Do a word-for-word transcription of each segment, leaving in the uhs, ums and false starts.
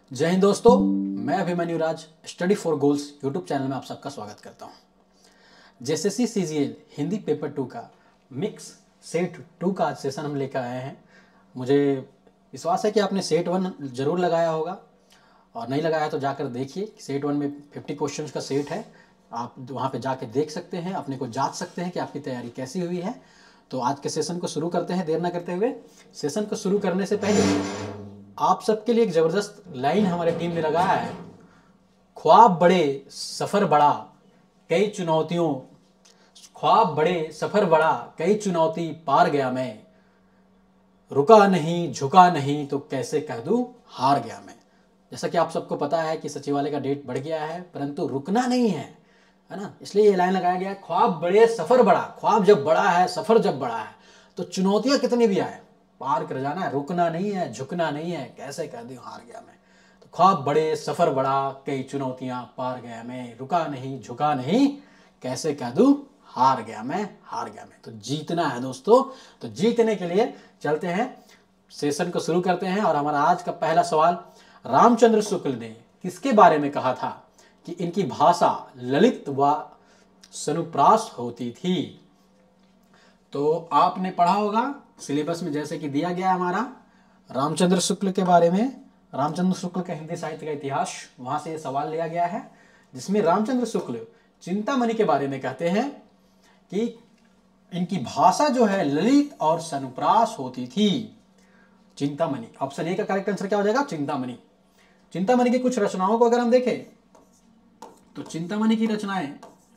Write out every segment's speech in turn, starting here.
जय हिंद दोस्तों, मैं Abhimanyu Raj study for goals YouTube channel में आप सबका स्वागत करता हूं। JSSC CGL Hindi paper two का मिक्स सेट टू का आज सेशन हम लेकर आए हैं। मुझे विश्वास है कि आपने सेट वन जरूर लगाया होगा और नहीं लगाया तो जाकर देखिए। सेट वन में फिफ्टी क्वेश्चंस का सेट है, आप वहाँ पे जाके देख सकते हैं, अपने को जांच सकते हैं कि आपकी तैयारी कैसी हुई है। तो आज के सेशन को शुरू करते हैं देर ना करते हुए। सेशन को शुरू करने से पहले आप सबके लिए एक ज़बरदस्त लाइन हमारे टीम ने लगाया है। ख्वाब बड़े सफ़र बड़ा कई चुनौतियों ख्वाब बड़े सफ़र बड़ा कई चुनौती पार गया मैं, रुका नहीं झुका नहीं तो कैसे कह दूं हार गया मैं। जैसा कि आप सबको पता है कि सचिवालय का डेट बढ़ गया है, परंतु रुकना नहीं है, है ना। इसलिए ये लाइन लगाया गया है, ख्वाब बड़े सफ़र बड़ा। ख्वाब जब बड़ा है, सफ़र जब बड़ा है, तो चुनौतियां कितनी भी आए पार कर जाना है, रुकना नहीं है, झुकना नहीं है, कैसे कह दूं हार गया मैं। तो ख्वाब बड़े सफ़र बड़ा कई चुनौतियां पार गया मैं, रुका नहीं झुका नहीं कैसे कह दूं हार गया मैं, हार गया मैं। तो जीतना है दोस्तों। तो जीतने के लिए चलते हैं, सेशन को शुरू करते हैं। और हमारा आज का पहला सवाल, रामचंद्र शुक्ल ने किसके बारे में कहा था कि इनकी भाषा ललित व सनुप्रास होती थी। तो आपने पढ़ा होगा सिलेबस में, जैसे कि दिया गया हमारा रामचंद्र शुक्ल के बारे में, रामचंद्र शुक्ल का हिंदी साहित्य का इतिहास, वहां से ये सवाल लिया गया है, जिसमें रामचंद्र शुक्ल चिंतामणि के बारे में कहते हैं कि इनकी भाषा जो है ललित और सनुप्रास होती थी। चिंतामणि, ऑप्शन ए का करेक्ट आंसर क्या हो जाएगा, चिंतामणि। चिंतामणि की कुछ रचनाओं को अगर हम देखें तो चिंतामणि की रचनाएं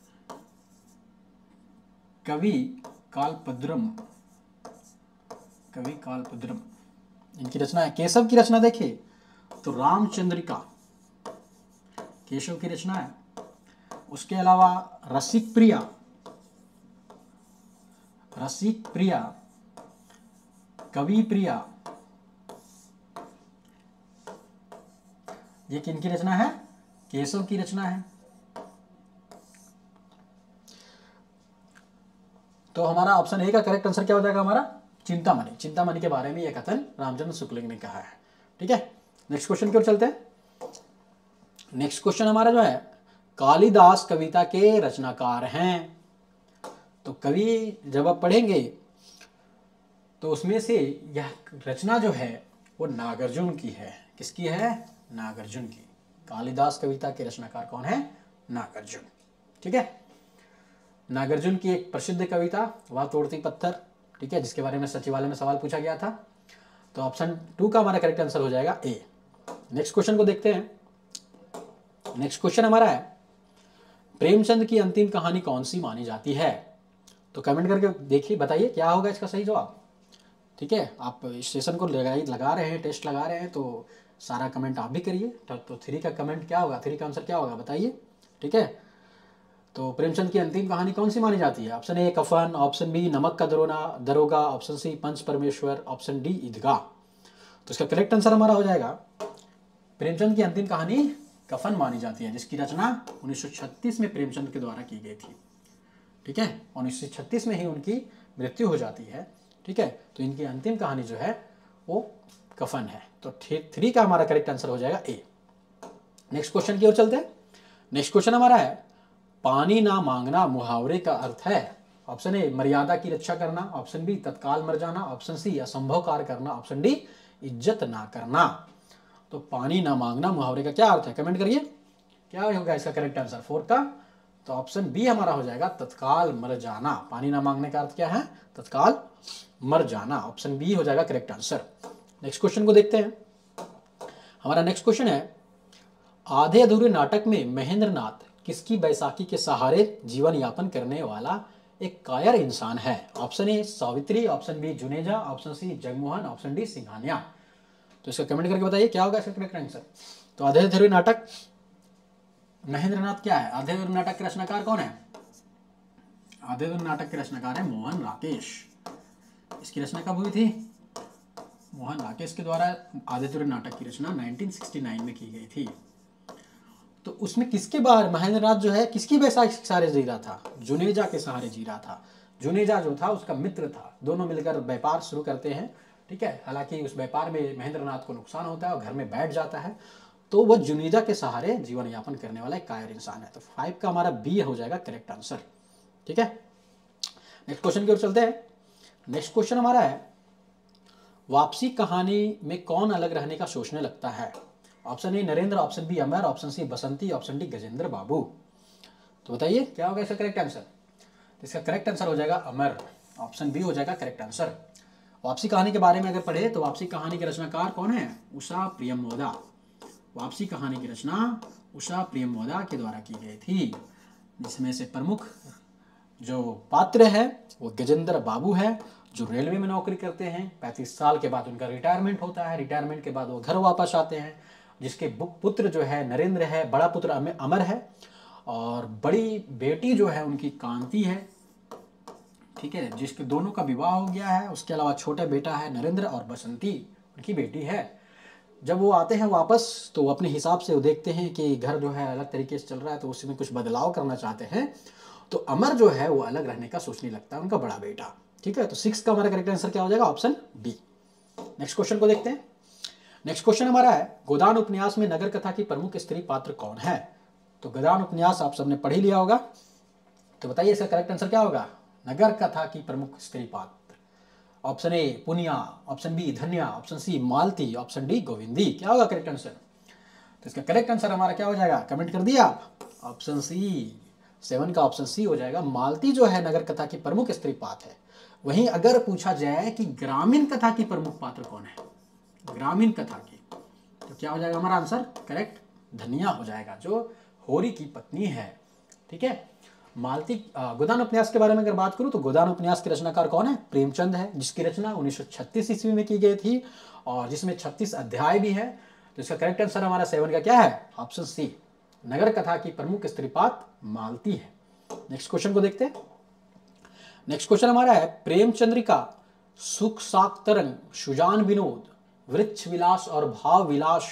कवि कालपद्रम कवि कालपद्रम इनकी रचना है। केशव की रचना देखिए तो रामचंद्रिका केशव की रचना है। उसके अलावा रसिक प्रिया रसिक प्रिया कवि प्रिया, ये किनकी रचना है, केशव की रचना है। तो हमारा ऑप्शन ए का करेक्ट आंसर क्या हो जाएगा हमारा, चिंतामणि। चिंतामणि के बारे में यह कथन रामचंद्र शुक्ल ने कहा है। ठीक है, नेक्स्ट क्वेश्चन की ओर चलते हैं। नेक्स्ट क्वेश्चन हमारा जो है, कालिदास कविता के रचनाकार हैं। तो कवि जब आप पढ़ेंगे तो उसमें से यह रचना जो है वो नागार्जुन की है। किसकी है, नागार्जुन की। कालिदास कविता के रचनाकार कौन है, नागार्जुन। ठीक है, नागार्जुन की एक प्रसिद्ध कविता वह तोड़ती पत्थर, ठीक है, जिसके बारे में सचिवालय में सवाल पूछा गया था। तो ऑप्शन टू का हमारा करेक्ट आंसर हो जाएगा ए। नेक्स्ट क्वेश्चन को देखते हैं। नेक्स्ट क्वेश्चन हमारा है, प्रेमचंद की अंतिम कहानी कौन सी मानी जाती है। तो कमेंट करके देखिए, बताइए क्या होगा इसका सही जवाब। ठीक है, आप इस सेशन को लगा लगा रहे हैं, टेस्ट लगा रहे हैं, तो सारा कमेंट आप भी करिए। तो थ्री का कमेंट क्या होगा, थ्री का आंसर क्या होगा बताइए। ठीक है, तो प्रेमचंद की अंतिम कहानी कौन सी मानी जाती है। ऑप्शन ए कफन, ऑप्शन बी नमक का दरोना दरोगा, ऑप्शन सी पंच परमेश्वर, ऑप्शन डी ईदगाह। तो इसका करेक्ट आंसर हमारा हो जाएगा, प्रेमचंद की अंतिम कहानी कफन मानी जाती है, जिसकी रचना उन्नीस सौ छत्तीस में प्रेमचंद के द्वारा की गई थी। ठीक है, उन्नीस सौ छत्तीस में ही उनकी मृत्यु हो जाती है। ठीक है, तो इनकी अंतिम कहानी जो है वो कफन है। तो थ्री का हमारा करेक्ट आंसर हो जाएगा ए। नेक्स्ट क्वेश्चन की ओर चलते हैं। नेक्स्ट क्वेश्चन हमारा है, पानी ना मांगना मुहावरे का अर्थ है। ऑप्शन ए मर्यादा की रक्षा करना, ऑप्शन बी तत्काल मर जाना, ऑप्शन सी असंभव कार्य करना, ऑप्शन डी इज्जत ना करना। तो पानी ना मांगना मुहावरे का क्या अर्थ है, कमेंट करिए क्या होगा इसका करेक्ट आंसर फोर का। तो ऑप्शन बी हमारा हो जाएगा तत्काल मर जाना। पानी ना मांगने का अर्थ क्या है, तत्काल मर जाना। ऑप्शन बी हो जाएगा करेक्ट आंसर। नेक्स्ट क्वेश्चन को देखते हैं। हमारा नेक्स्ट क्वेश्चन है, आधे अधूरे नाटक में महेंद्र नाथ किसकी बैसाखी के सहारे जीवन यापन करने वाला एक कायर इंसान है। Option A Savitri, option B Juneja, option C Jagmohan, option D Singhania. तो इसका कमेंट करके बताइए क्या होगा इसका करेक्ट आंसर। तो आधे अधूरे नाटक महेंद्र नाथ क्या है, आधे अधूरे नाटक के रचनाकार कौन है, आधे अधूरे नाटक के रचनाकार है मोहन राकेश। इसकी रचना कब हुई थी, मोहन राकेश के द्वारा आधे अधूरे नाटक की रचना उन्नीस सौ उनहत्तर में की गई थी। तो उसमें किसके बाहर महेंद्र नाथ जो है किसकी बैसाखी के सहारे जी रहा था, जुनेजा के सहारे जी रहा था। जुनेजा जो था उसका मित्र था, दोनों मिलकर व्यापार शुरू करते हैं। ठीक है, हालांकि उस व्यापार में महेंद्र नाथ को नुकसान होता है और घर में बैठ जाता है। तो वह जुनीजा के सहारे जीवन यापन करने वाला एक कायर इंसान है। तो फाइव का हमारा बी हो जाएगा करेक्ट आंसर। ठीक है, नेक्स्ट क्वेश्चन की ओर चलते हैं। नेक्स्ट क्वेश्चन हमारा है, वापसी कहानी में कौन अलग रहने का सोचने लगता है? Option A Narendra, option B Amar, option C Basanti, option D Gajendra Babu. तो बताइए क्या होगा इसका करेक्ट आंसर? इसका करेक्ट आंसर हो जाएगा अमर, ऑप्शन बी हो जाएगा करेक्ट आंसर। वापसी कहानी के बारे में अगर पढ़े तो वापसी कहानी के रचनाकार कौन है? उषा प्रियमोदा। वापसी कहानी की रचना उषा प्रियमोदा के द्वारा की गई थी, जिसमें से प्रमुख जो पात्र है वो गजेंद्र बाबू है, जो रेलवे में नौकरी करते हैं। पैंतीस साल के बाद उनका रिटायरमेंट होता है, रिटायरमेंट के बाद वो घर वापस आते हैं। जिसके पुत्र जो है नरेंद्र है, बड़ा पुत्र अमर है, और बड़ी बेटी जो है उनकी कांति है। ठीक है, जिसके दोनों का विवाह हो गया है। उसके अलावा छोटा बेटा है नरेंद्र और बसंती उनकी बेटी है। जब वो आते हैं वापस तो वो अपने हिसाब से वो देखते हैं कि घर जो है अलग तरीके से चल रहा है, तो उसमें कुछ बदलाव करना चाहते हैं। तो अमर जो है वो अलग रहने का सोचने लगता है, उनका बड़ा बेटा। ठीक है, तो सिक्स का हमारा करेक्ट आंसर क्या हो जाएगा? Option B. नेक्स्ट क्वेश्चन को देखते हैं। नेक्स्ट क्वेश्चन हमारा है, गोदान उपन्यास में नगर कथा की प्रमुख स्त्री पात्र कौन है? तो गोदान उपन्यास आप सबने पढ़ ही लिया होगा, तो बताइए इसका करेक्ट आंसर क्या होगा? नगर कथा की प्रमुख स्त्री पात्र। Option A Puniya, option B Dhanya, option C Malti, option D Govindi. क्या होगा करेक्ट आंसर? तो इसका करेक्ट आंसर हमारा क्या हो जाएगा? कमेंट कर दिया आप, ऑप्शन सी, सेवन का ऑप्शन सी हो जाएगा। मालती जो है नगर कथा की प्रमुख स्त्री पात्र है। वहीं अगर पूछा जाए कि ग्रामीण कथा की प्रमुख पात्र कौन है, ग्रामीण कथा की, तो क्या हो जाएगा हमारा आंसर? करेक्ट धनिया हो जाएगा, जो होरी की पत्नी है। ठीक है, मालती गोदान उपन्यास के बारे में अगर बात करूं तो गोदान उपन्यास के रचनाकार कौन है? प्रेमचंद है, जिसकी रचना उन्नीस सौ छत्तीस ईस्वी में की गई थी, और जिसमें छत्तीस अध्याय भी है। तो इसका करेक्ट आंसर हमारा सेवन का क्या है? ऑप्शन सी, नगर कथा की प्रमुख स्त्री पात्र मालती है। नेक्स्ट क्वेश्चन को देखते हैं। नेक्स्ट क्वेश्चन हमारा है, प्रेमचंद्रिका, सुख साक्तरंग, सुजान विनोद, वृक्ष विलास और भाव विलास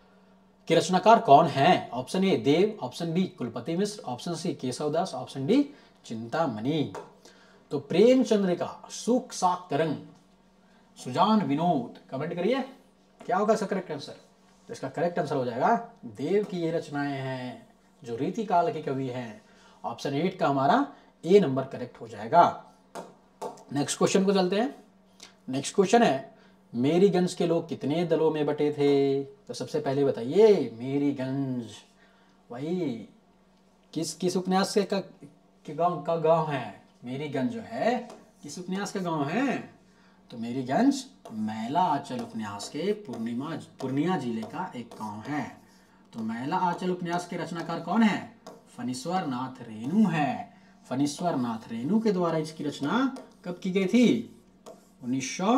के रचनाकार कौन है? Option A Dev, option B Kulpati Mishra, option C Keshavdas, option D Chintamani. तो प्रेमचंद्रिका, सुख साक्तरंग, सुजान विनोद, कमेंट करिए क्या होगा इसका करेक्ट आंसर? तो इसका करेक्ट आंसर हो जाएगा देव की ये रचनाएं हैं, जो रीति काल के कवि हैं। ऑप्शन एट का हमारा ए नंबर करेक्ट हो जाएगा। नेक्स्ट क्वेश्चन को चलते हैं। नेक्स्ट क्वेश्चन है, मेरीगंज के लोग कितने दलों में बटे थे? तो सबसे पहले बताइए, मेरीगंज वही किस किस उपन्यास के का के गांव का गांव है? मेरीगंज जो है किस उपन्यास का गांव है? तो मेरीगंज मैला आंचल उपन्यास के पूर्णिमा पूर्णिया जिले का एक गांव है। तो मैला आंचल उपन्यास के रचनाकार कौन है? फणीश्वर नाथ रेणु है। फणीश्वर नाथ रेणु के द्वारा इसकी रचना कब की गई थी? उन्नीस सौ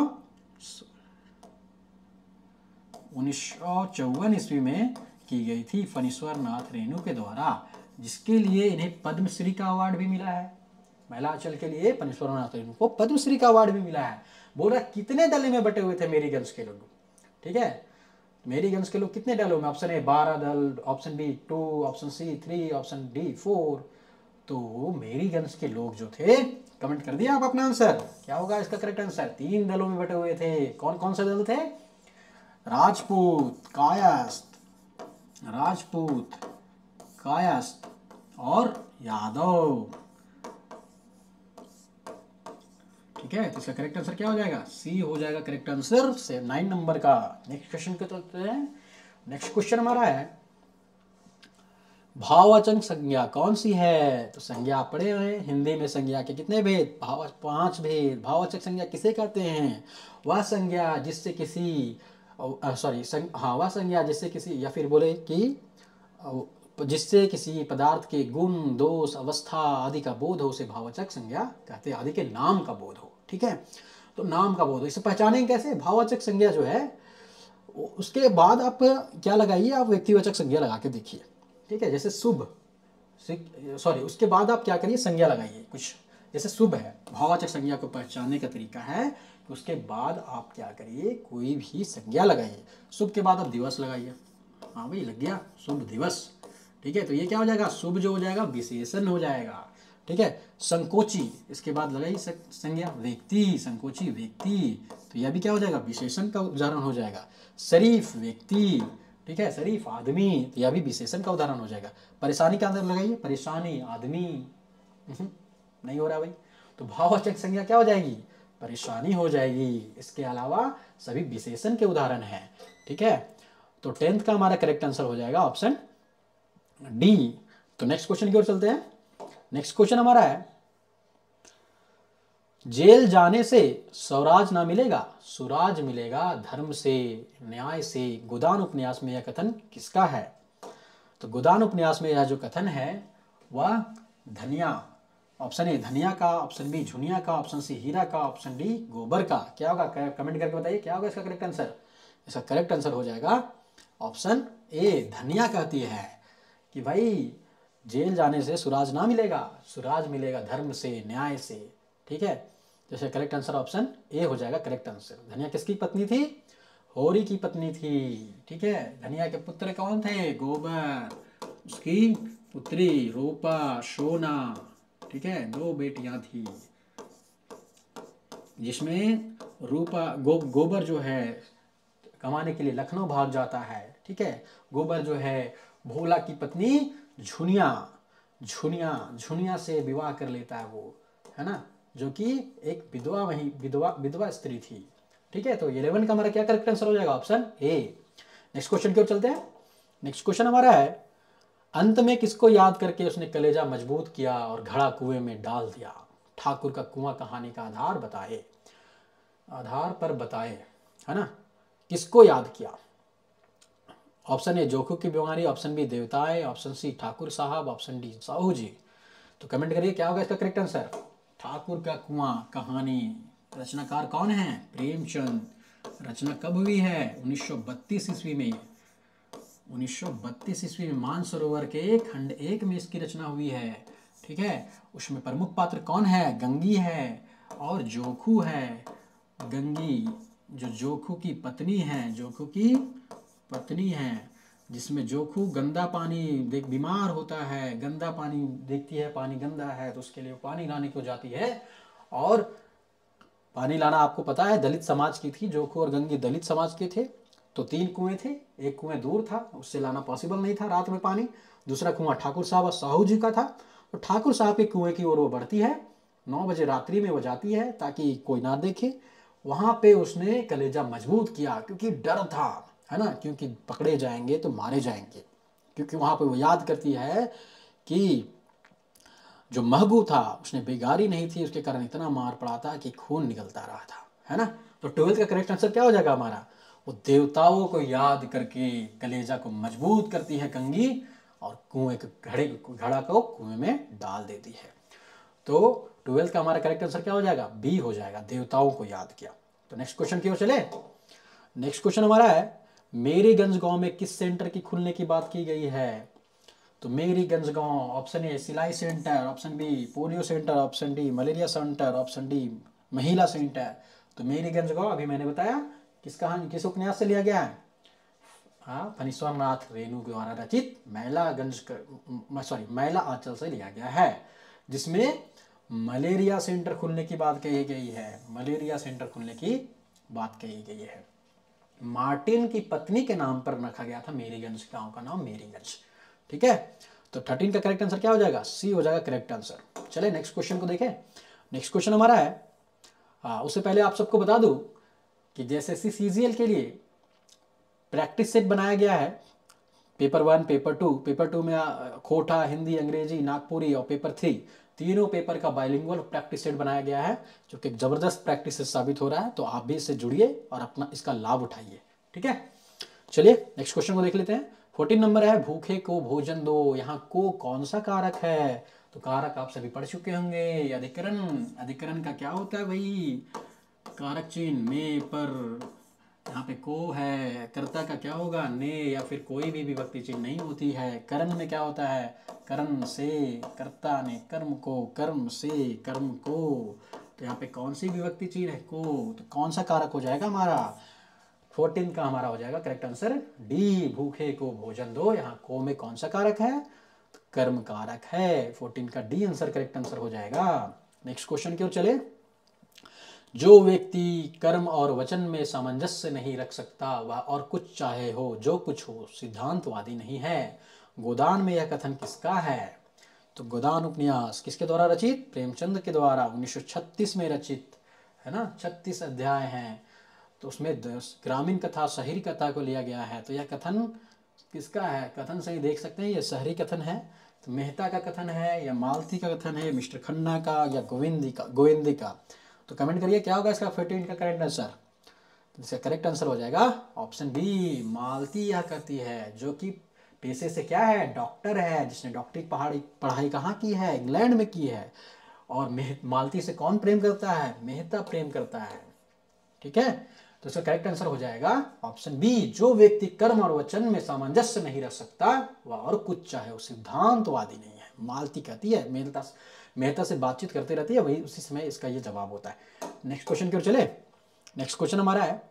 उन्नीस सौ चौवन ईस्वी में की गई थी, फणीश्वर नाथ रेणु के द्वारा, जिसके लिए इन्हें पद्मश्री का अवार्ड भी मिला है। महिला आंचल के लिए फणीश्वर नाथ रेणु को पद्मश्री का अवार्ड भी मिला है। बोल रहा कितने दल में बटे हुए थे मेरीगंज के लोग? ठीक है, मेरीगंज के लोग कितने दलों में? ऑप्शन ए बारह दल, option B two, option C three, option D four. तो मेरीगंज के लोग जो थे, कमेंट कर दिया आप अपना आंसर, क्या होगा इसका करेक्ट आंसर? तीन दलों में बटे हुए थे। कौन कौन से दल थे? राजपूत, कायस्थ, राजपूत, कायस्थ और यादव। ठीक है, तो इसका करेक्ट आंसर क्या हो जाएगा? सी हो जाएगा करेक्ट आंसर, से नाइन नंबर का। नेक्स्ट क्वेश्चन को चलते हैं। नेक्स्ट क्वेश्चन हमारा है, भाववाचक संज्ञा कौन सी है? तो संज्ञा पढ़े हुए, हिंदी में संज्ञा के कितने भेद? भाव पांच भेद। भाववाचक संज्ञा किसे कहते हैं? वह संज्ञा जिससे किसी सॉरी संग, हाँ वह संज्ञा जिससे किसी, या फिर बोले कि जिससे किसी पदार्थ के गुण, दोष, अवस्था आदि का बोध हो, उसे भाववाचक संज्ञा कहते हैं। आदि के नाम का बोध हो। ठीक है, तो नाम का बोध हो, इसे पहचानेंगे कैसे? भाववाचक संज्ञा जो है उसके बाद आप क्या लगाइए? आप व्यक्तिवाचक संज्ञा लगा के देखिए। ठीक है, जैसे शुभ, सॉरी उसके बाद आप क्या करिए? संज्ञा लगाइए कुछ, जैसे शुभ है, भाववाचक संज्ञा को पहचानने का तरीका है, उसके बाद आप क्या करिए? कोई भी संज्ञा लगाइए। शुभ के बाद आप दिवस लगाइए। हाँ भाई लग गया, शुभ दिवस। ठीक है, तो ये क्या हो जाएगा? शुभ जो हो जाएगा विशेषण हो जाएगा। ठीक है, संकोची, इसके बाद लगाई संज्ञा, व्यक्ति, संकोची व्यक्ति, तो यह भी क्या हो जाएगा? विशेषण का उदाहरण हो जाएगा। शरीफ व्यक्ति, ठीक है, शरीफ आदमी, तो यह भी विशेषण का उदाहरण हो जाएगा। परेशानी के अंदर लगाइए, परेशानी आदमी, नहीं हो रहा भाई, तो भाववाचक संज्ञा क्या हो जाएगी, परेशानी हो जाएगी। इसके अलावा सभी विशेषण के उदाहरण हैं। ठीक है, तो टेंथ का हमारा करेक्ट आंसर हो जाएगा ऑप्शन डी। तो नेक्स्ट क्वेश्चन की ओर चलते हैं। नेक्स्ट क्वेश्चन हमारा है, जेल जाने से स्वराज ना मिलेगा, सुराज मिलेगा धर्म से न्याय से। गोदान उपन्यास में यह कथन किसका है? तो गोदान उपन्यास में यह जो कथन है वह धनिया, ऑप्शन ए धनिया का, ऑप्शन बी झुनिया का, ऑप्शन सी हीरा का, ऑप्शन डी गोबर का। क्या होगा, कमेंट करके बताइए क्या होगा इसका करेक्ट आंसर। इसका करेक्ट आंसर हो जाएगा ऑप्शन ए धनिया। कहती है कि भाई जेल जाने से सुराज ना मिलेगा, सुराज मिलेगा धर्म से न्याय से। ठीक है, जैसे करेक्ट आंसर ऑप्शन ए हो जाएगा करेक्ट आंसर। धनिया किसकी पत्नी थी? होरी की पत्नी थी। ठीक है, धनिया के पुत्र कौन थे? गोबर, उसकी पुत्री रूपा, सोना। ठीक है, दो बेटियां थी जिसमें रूपा गो, गोबर जो है कमाने के लिए लखनऊ भाग जाता है। ठीक है, गोबर जो है भोला की पत्नी झुनिया, झुनिया झुनिया से विवाह कर लेता है वो, है ना, जो कि एक विधवा वही विधवा विधवा स्त्री थी। ठीक है, तो इलेवन का हमारा क्या करेक्ट आंसर हो जाएगा ऑप्शन ए। नेक्स्ट क्वेश्चन की ओर चलते हैं। नेक्स्ट क्वेश्चन हमारा है, अंत में किसको याद करके उसने कलेजा मजबूत किया और घड़ा कुएं में डाल दिया? ठाकुर का कुआं कहानी का आधार बताए, आधार पर बताए, है ना, किसको याद किया? ऑप्शन ए जोखू की बीमारी, ऑप्शन बी देवताएं, ऑप्शन सी ठाकुर साहब, ऑप्शन डी साहू जी। तो कमेंट करिए क्या होगा इसका करेक्ट आंसर। ठाकुर का कुआं कहानी, रचनाकार कौन है? प्रेमचंद। रचना कब हुई है? उन्नीस सौ बत्तीस ईस्वी में। उन्नीस सौ बत्तीस ईस्वी में मानसरोवर के खंड एक में इसकी रचना हुई है। ठीक है, उसमें प्रमुख पात्र कौन है? गंगी है और जोखू है। गंगी जो जोखू की पत्नी है, जोखू की पत्नी है, जिसमें जोखू गंदा पानी देख बीमार होता है, गंदा पानी देखती है, पानी गंदा है तो उसके लिए पानी लाने को जाती है। और पानी लाना आपको पता है दलित समाज की थी, जोखू और गंगी दलित समाज के थे। तो तीन कुएं थे, एक कुएं दूर था, उससे लाना पॉसिबल नहीं था रात में पानी। दूसरा कुआं ठाकुर साहब और साहू जी का था। तो ठाकुर साहब के कुएं की ओर वो बढ़ती है, नौ बजे रात्रि में वो जाती है ताकि कोई ना देखे। वहां पे उसने कलेजा मजबूत किया क्योंकि डर था, है ना, क्योंकि पकड़े जाएंगे तो मारे जाएंगे। क्योंकि वहां पे वो याद करती है कि जो महगू था उसने बेगारी नहीं थी, उसके कारण इतना मार पड़ा था कि खून निकलता रहा था, है ना। तो ट्वेल्थ का करेक्ट आंसर क्या हो जाएगा हमारा? वो देवताओं को याद करके कलेजा को मजबूत करती है गंगी और कुएं के घड़े घड़ा को कुएं में डाल देती है। तो ट्वेल्थ का हमारा करेक्ट आंसर क्या हो जाएगा? बी हो जाएगा, देवताओं को याद किया। तो नेक्स्ट क्वेश्चन की ओर चले। नेक्स्ट क्वेश्चन हमारा है, मेरीगंज गांव में किस सेंटर की खुलने की बात की गई है? तो मेरीगंज गांव, ऑप्शन ए सिलाई centre, option B polio centre, option D malaria centre, option D महिला सेंटर। तो मेरीगंज गांव अभी मैंने बताया किस कहानी किस उपन्यास से लिया गया है? हाँ, फणीश्वर नाथ रेणु द्वारा रचित मैलागंज सॉरी मैला आंचल से लिया गया है, जिसमें मलेरिया सेंटर खुलने की बात कही गई है। मलेरिया सेंटर खुलने की बात कही गई है। मार्टिन की पत्नी के नाम पर रखा गया था मेरीगंज, गांव का नाम मेरीगंज। ठीक है, तो थर्टीन का करेक्ट आंसर क्या हो जाएगा? सी हो जाएगा करेक्ट आंसर। चले नेक्स्ट क्वेश्चन को देखें। नेक्स्ट क्वेश्चन हमारा है, हाँ उससे पहले आप सबको बता दूं कि जैसे सीजीएल के लिए प्रैक्टिस सेट बनाया गया है, paper one, paper two, paper two में खोटा, हिंदी, अंग्रेजी, नागपुरी, और पेपर थ्री तीनों पेपर का बाइलिंगुअल प्रैक्टिस सेट बनाया गया है, जो कि जबरदस्त प्रैक्टिस सेट साबित हो रहा है। तो आप भी इससे जुड़िए और अपना इसका लाभ उठाइए। ठीक है, चलिए नेक्स्ट क्वेश्चन को देख लेते हैं। फोर्टीन नंबर है, भूखे को भोजन दो। यहाँ को कौन सा कारक है? तो कारक आप सभी पढ़ चुके होंगे, अधिकरण। अधिकरण का क्या होता है भाई? कारक चिन्ह में पर, यहाँ पे को है, कर्ता का क्या होगा? ने, या फिर कोई भी विभक्ति चिन्ह नहीं होती है। करण में क्या होता है? करण से, कर्ता ने कर्म को, कर्म से कर्म को। तो यहाँ पे कौन सी विभक्ति चिन्ह है? को। तो कौन सा कारक हो जाएगा हमारा? फोर्टीन का हमारा हो जाएगा करेक्ट आंसर डी, भूखे को भोजन दो। यहाँ को में कौन सा कारक है? तो कर्म कारक है। फोर्टीन का डी आंसर करेक्ट आंसर हो जाएगा। नेक्स्ट क्वेश्चन की ओर चले। जो व्यक्ति कर्म और वचन में सामंजस्य नहीं रख सकता वह और कुछ चाहे हो जो कुछ हो सिद्धांतवादी नहीं है। गोदान में यह कथन किसका है? तो गोदान उपन्यास किसके द्वारा रचित? प्रेमचंद के द्वारा उन्नीस सौ छत्तीस में रचित है ना। छत्तीस अध्याय हैं तो उसमें ग्रामीण कथा शहरी कथा को लिया गया है। तो यह कथन किसका है? कथन से ही देख सकते हैं ये शहरी कथन है। तो मेहता का कथन है या मालती का कथन है, मिस्टर खन्ना का या गोविंदी का गोविंदी का? तो कमेंट करिए क्या होगा इसका फोर्टीन का करेक्ट आंसर। तो इसका करेक्ट आंसर हो जाएगा ऑप्शन बी, मालती यह करती है, जो कि पेशे से क्या है? डॉक्टर है, जिसने डॉक्टरी पढ़ाई पढ़ाई कहाँ की है? इंग्लैंड में की है। और मालती से कौन प्रेम करता है? मेहता प्रेम करता है। ठीक है, तो इसका करेक्ट आंसर हो जाएगा ऑप्शन बी, जो व्यक्ति कर्म और वचन में सामंजस्य नहीं रख सकता वह और कुछ चाहे वो सिद्धांतवादी नहीं है। मालती कहती है, मेहता मेहता से बातचीत करते रहती है, वही उसी समय इसका ये जवाब होता है। नेक्स्ट क्वेश्चन की ओर चले। नेक्स्ट क्वेश्चन हमारा है,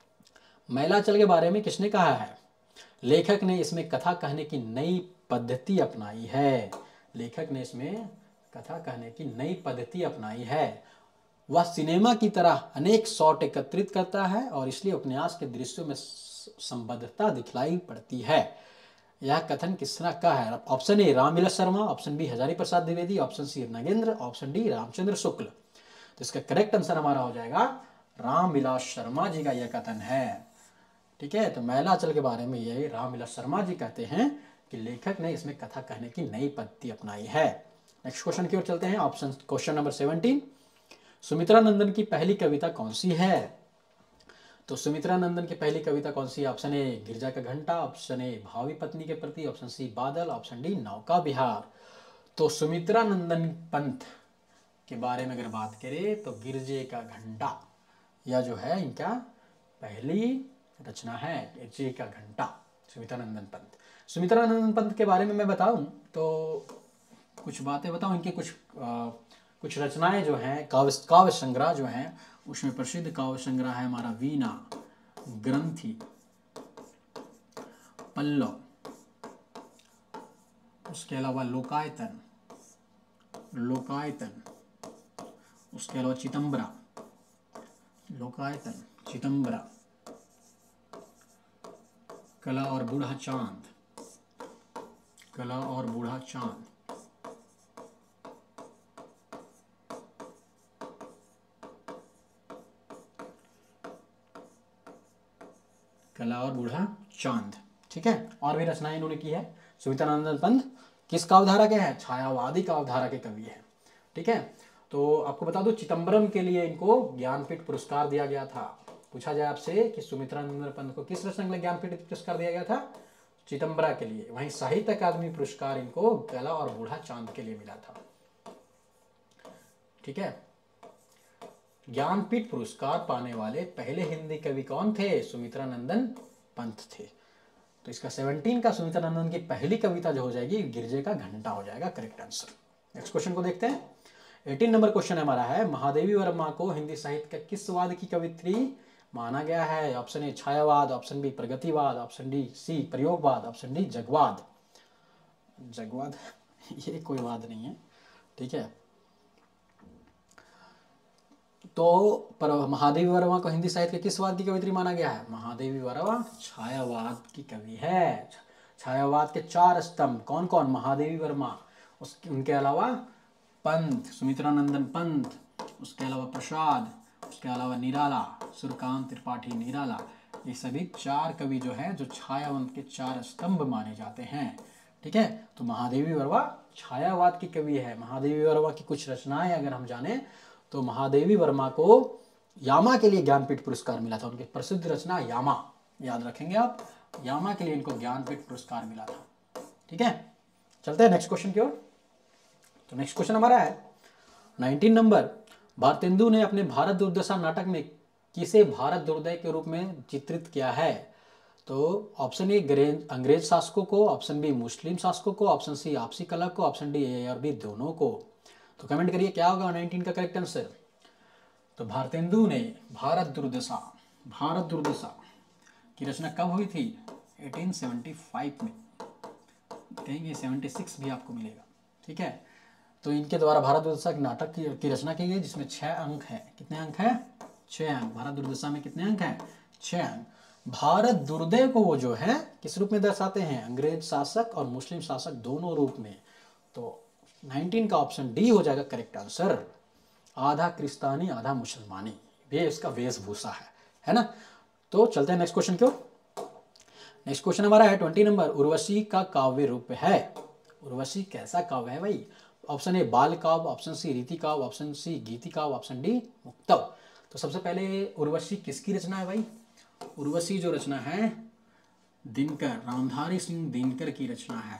मैलाचल के बारे में किसने कहा है? लेखक ने इसमें कथा कहने की नई पद्धति अपनाई है। लेखक ने इसमें कथा कहने की नई पद्धति अपनाई है। वह सिनेमा की तरह अनेक शॉट एकत्रित करता है और इसलिए उपन्यास के दृश्यों में संबद्धता दिखलाई पड़ती है। यह कथन किसने का है? Option A Ramvilas Sharma, option B Hazari Prasad Dwivedi, option C Nagendra, option D Ramchandra Shukla. तो इसका करेक्ट आंसर हमारा हो जाएगा रामविलास शर्मा जी का यह कथन है। ठीक है, तो मैलाचल के बारे में यही रामविलास शर्मा जी कहते हैं कि लेखक ने इसमें कथा कहने की नई पद्धति अपनाई है। नेक्स्ट क्वेश्चन की ओर चलते हैं। Option question number seventeen, Sumitra Nandan की पहली कविता कौन सी है? तो सुमित्रा नंदन की पहली कविता कौन सी है? ऑप्शन ए गिरजा का घंटा, ऑप्शन ए भावी पत्नी के प्रति, ऑप्शन सी बादल, ऑप्शन डी नौका विहार। तो सुमित्रा नंदन पंत के बारे में अगर बात करें तो गिरजे का घंटा यह जो है इनका पहली रचना है, गिरजे का घंटा, सुमित्रा नंदन पंत। सुमित्रा नंदन पंत के बारे में मैं बताऊं तो कुछ बातें बताऊं, इनके कुछ आ, कुछ रचनाएं जो हैं, काव्य काव्य संग्रह जो हैं, उसमें प्रसिद्ध काव्य संग्रह है हमारा वीणा, ग्रंथि, पल्लव, उसके अलावा लोकायतन लोकायतन उसके अलावा चितंबरा, लोकायतन, चितंबरा, कला और बूढ़ा चांद, कला और बूढ़ा चांद, कला और बूढ़ा चांद। ठीक है, और भी रचनाएं इन्होंने की है। सुमित्रा नंदन पंत किस काव्यधारा के हैं? छायावादी काव्यधारा के कवि हैं। ठीक है, तो आपको बता दूं चिदंबरम के लिए इनको ज्ञानपीठ पुरस्कार दिया गया था। पूछा जाए आपसे कि सुमित्रा नंदन पंत को किस रचना के लिए ज्ञानपीठ पुरस्कार दिया गया था? चिदंबरा के लिए। वहीं साहित्य अकादमी पुरस्कार इनको कला और बूढ़ा चांद के लिए मिला था। ठीक है, ज्ञानपीठ पुरस्कार पाने वाले पहले हिंदी कवि कौन थे? सुमित्रा नंदन पंत थे। तो इसका सेवनटीन का सुमित्रा नंदन की पहली कविता जो हो जाएगी गिरजे का घंटा हो जाएगा करेक्ट आंसर। नेक्स्ट क्वेश्चन को देखते हैं। एटीन नंबर क्वेश्चन हमारा है, महादेवी वर्मा को हिंदी साहित्य का किस वाद की कवित्री माना गया है? ऑप्शन ए छायावाद, ऑप्शन बी प्रगतिवाद, ऑप्शन डी सी प्रयोगवाद, ऑप्शन डी जगवाद। जगवाद ये कोई वाद नहीं है। ठीक है, तो पर महादेवी वर्मा को हिंदी साहित्य के किस वाद की कवित्री माना गया है? महादेवी वर्मा छायावाद की कवि है। छायावाद के चार स्तंभ कौन कौन? महादेवी वर्मा, उसके उनके अलावा पंत, सुमित्रा नंदन पंत, उसके अलावा प्रसाद, उसके अलावा निराला, सूर्यकांत त्रिपाठी निराला। ये सभी चार कवि जो हैं जो छायावंत के चार स्तंभ माने जाते हैं। ठीक है, तो महादेवी वर्मा छायावाद की कवि है। महादेवी वर्मा की कुछ रचनाएं अगर हम जाने तो महादेवी वर्मा को यामा के लिए ज्ञानपीठ पुरस्कार मिला था। उनकी प्रसिद्ध रचना यामा, याद रखेंगे आप, यामा के लिए इनको ज्ञानपीठ पुरस्कार मिला था। ठीक है, चलते हैं नेक्स्ट क्वेश्चन की ओर। तो नेक्स्ट क्वेश्चन हमारा है नाइनटीन नंबर, भारतेंदु ने अपने भारत दुर्दशा नाटक में किसे भारत दुर्दय के रूप में चित्रित किया है? तो ऑप्शन ए अंग्रेज शासकों को, ऑप्शन बी मुस्लिम शासकों को, ऑप्शन सी आपसी कलह को, ऑप्शन डी ए और बी दोनों को। तो कमेंट करिए क्या होगा नाइनटीन का करेक्ट आंसर। तो भारतेंदु ने भारत दुर्दशा भारत दुर्दशा की रचना कब हुई थी? एटीन सेवेंटी फाइव में, कहेंगे सेवेंटी सिक्स भी आपको मिलेगा। ठीक है, तो इनके द्वारा भारत दुर्दशा के नाटक की, की रचना की गई, जिसमें छह अंक हैं। कितने अंक हैं? छह अंक। भारत दुर्दशा में कितने अंक हैं? छह अंक। भारत दुर्दय को वो जो है किस रूप में दर्शाते हैं? अंग्रेज शासक और मुस्लिम शासक दोनों रूप में। तो नाइनटीन का ऑप्शन डी हो जाएगा करेक्ट आंसर। आधा क्रिस्तानी आधा मुसलमानी, ये इसका वेशभूषा है, है ना। तो चलते हैं नेक्स्ट क्वेश्चन की ओर। नेक्स्ट क्वेश्चन हमारा है ट्वेंटी नंबर, उर्वशी का काव्य रूप है। उर्वशी कैसा काव्य है भाई? ऑप्शन ए बाल काव्य, ऑप्शन सी रीति काव्य, ऑप्शन सी गीति काव्य, ऑप्शन डी मुक्तव। तो सबसे पहले उर्वशी किसकी रचना है भाई? उर्वशी जो रचना है दिनकर, रामधारी सिंह दिनकर की रचना है।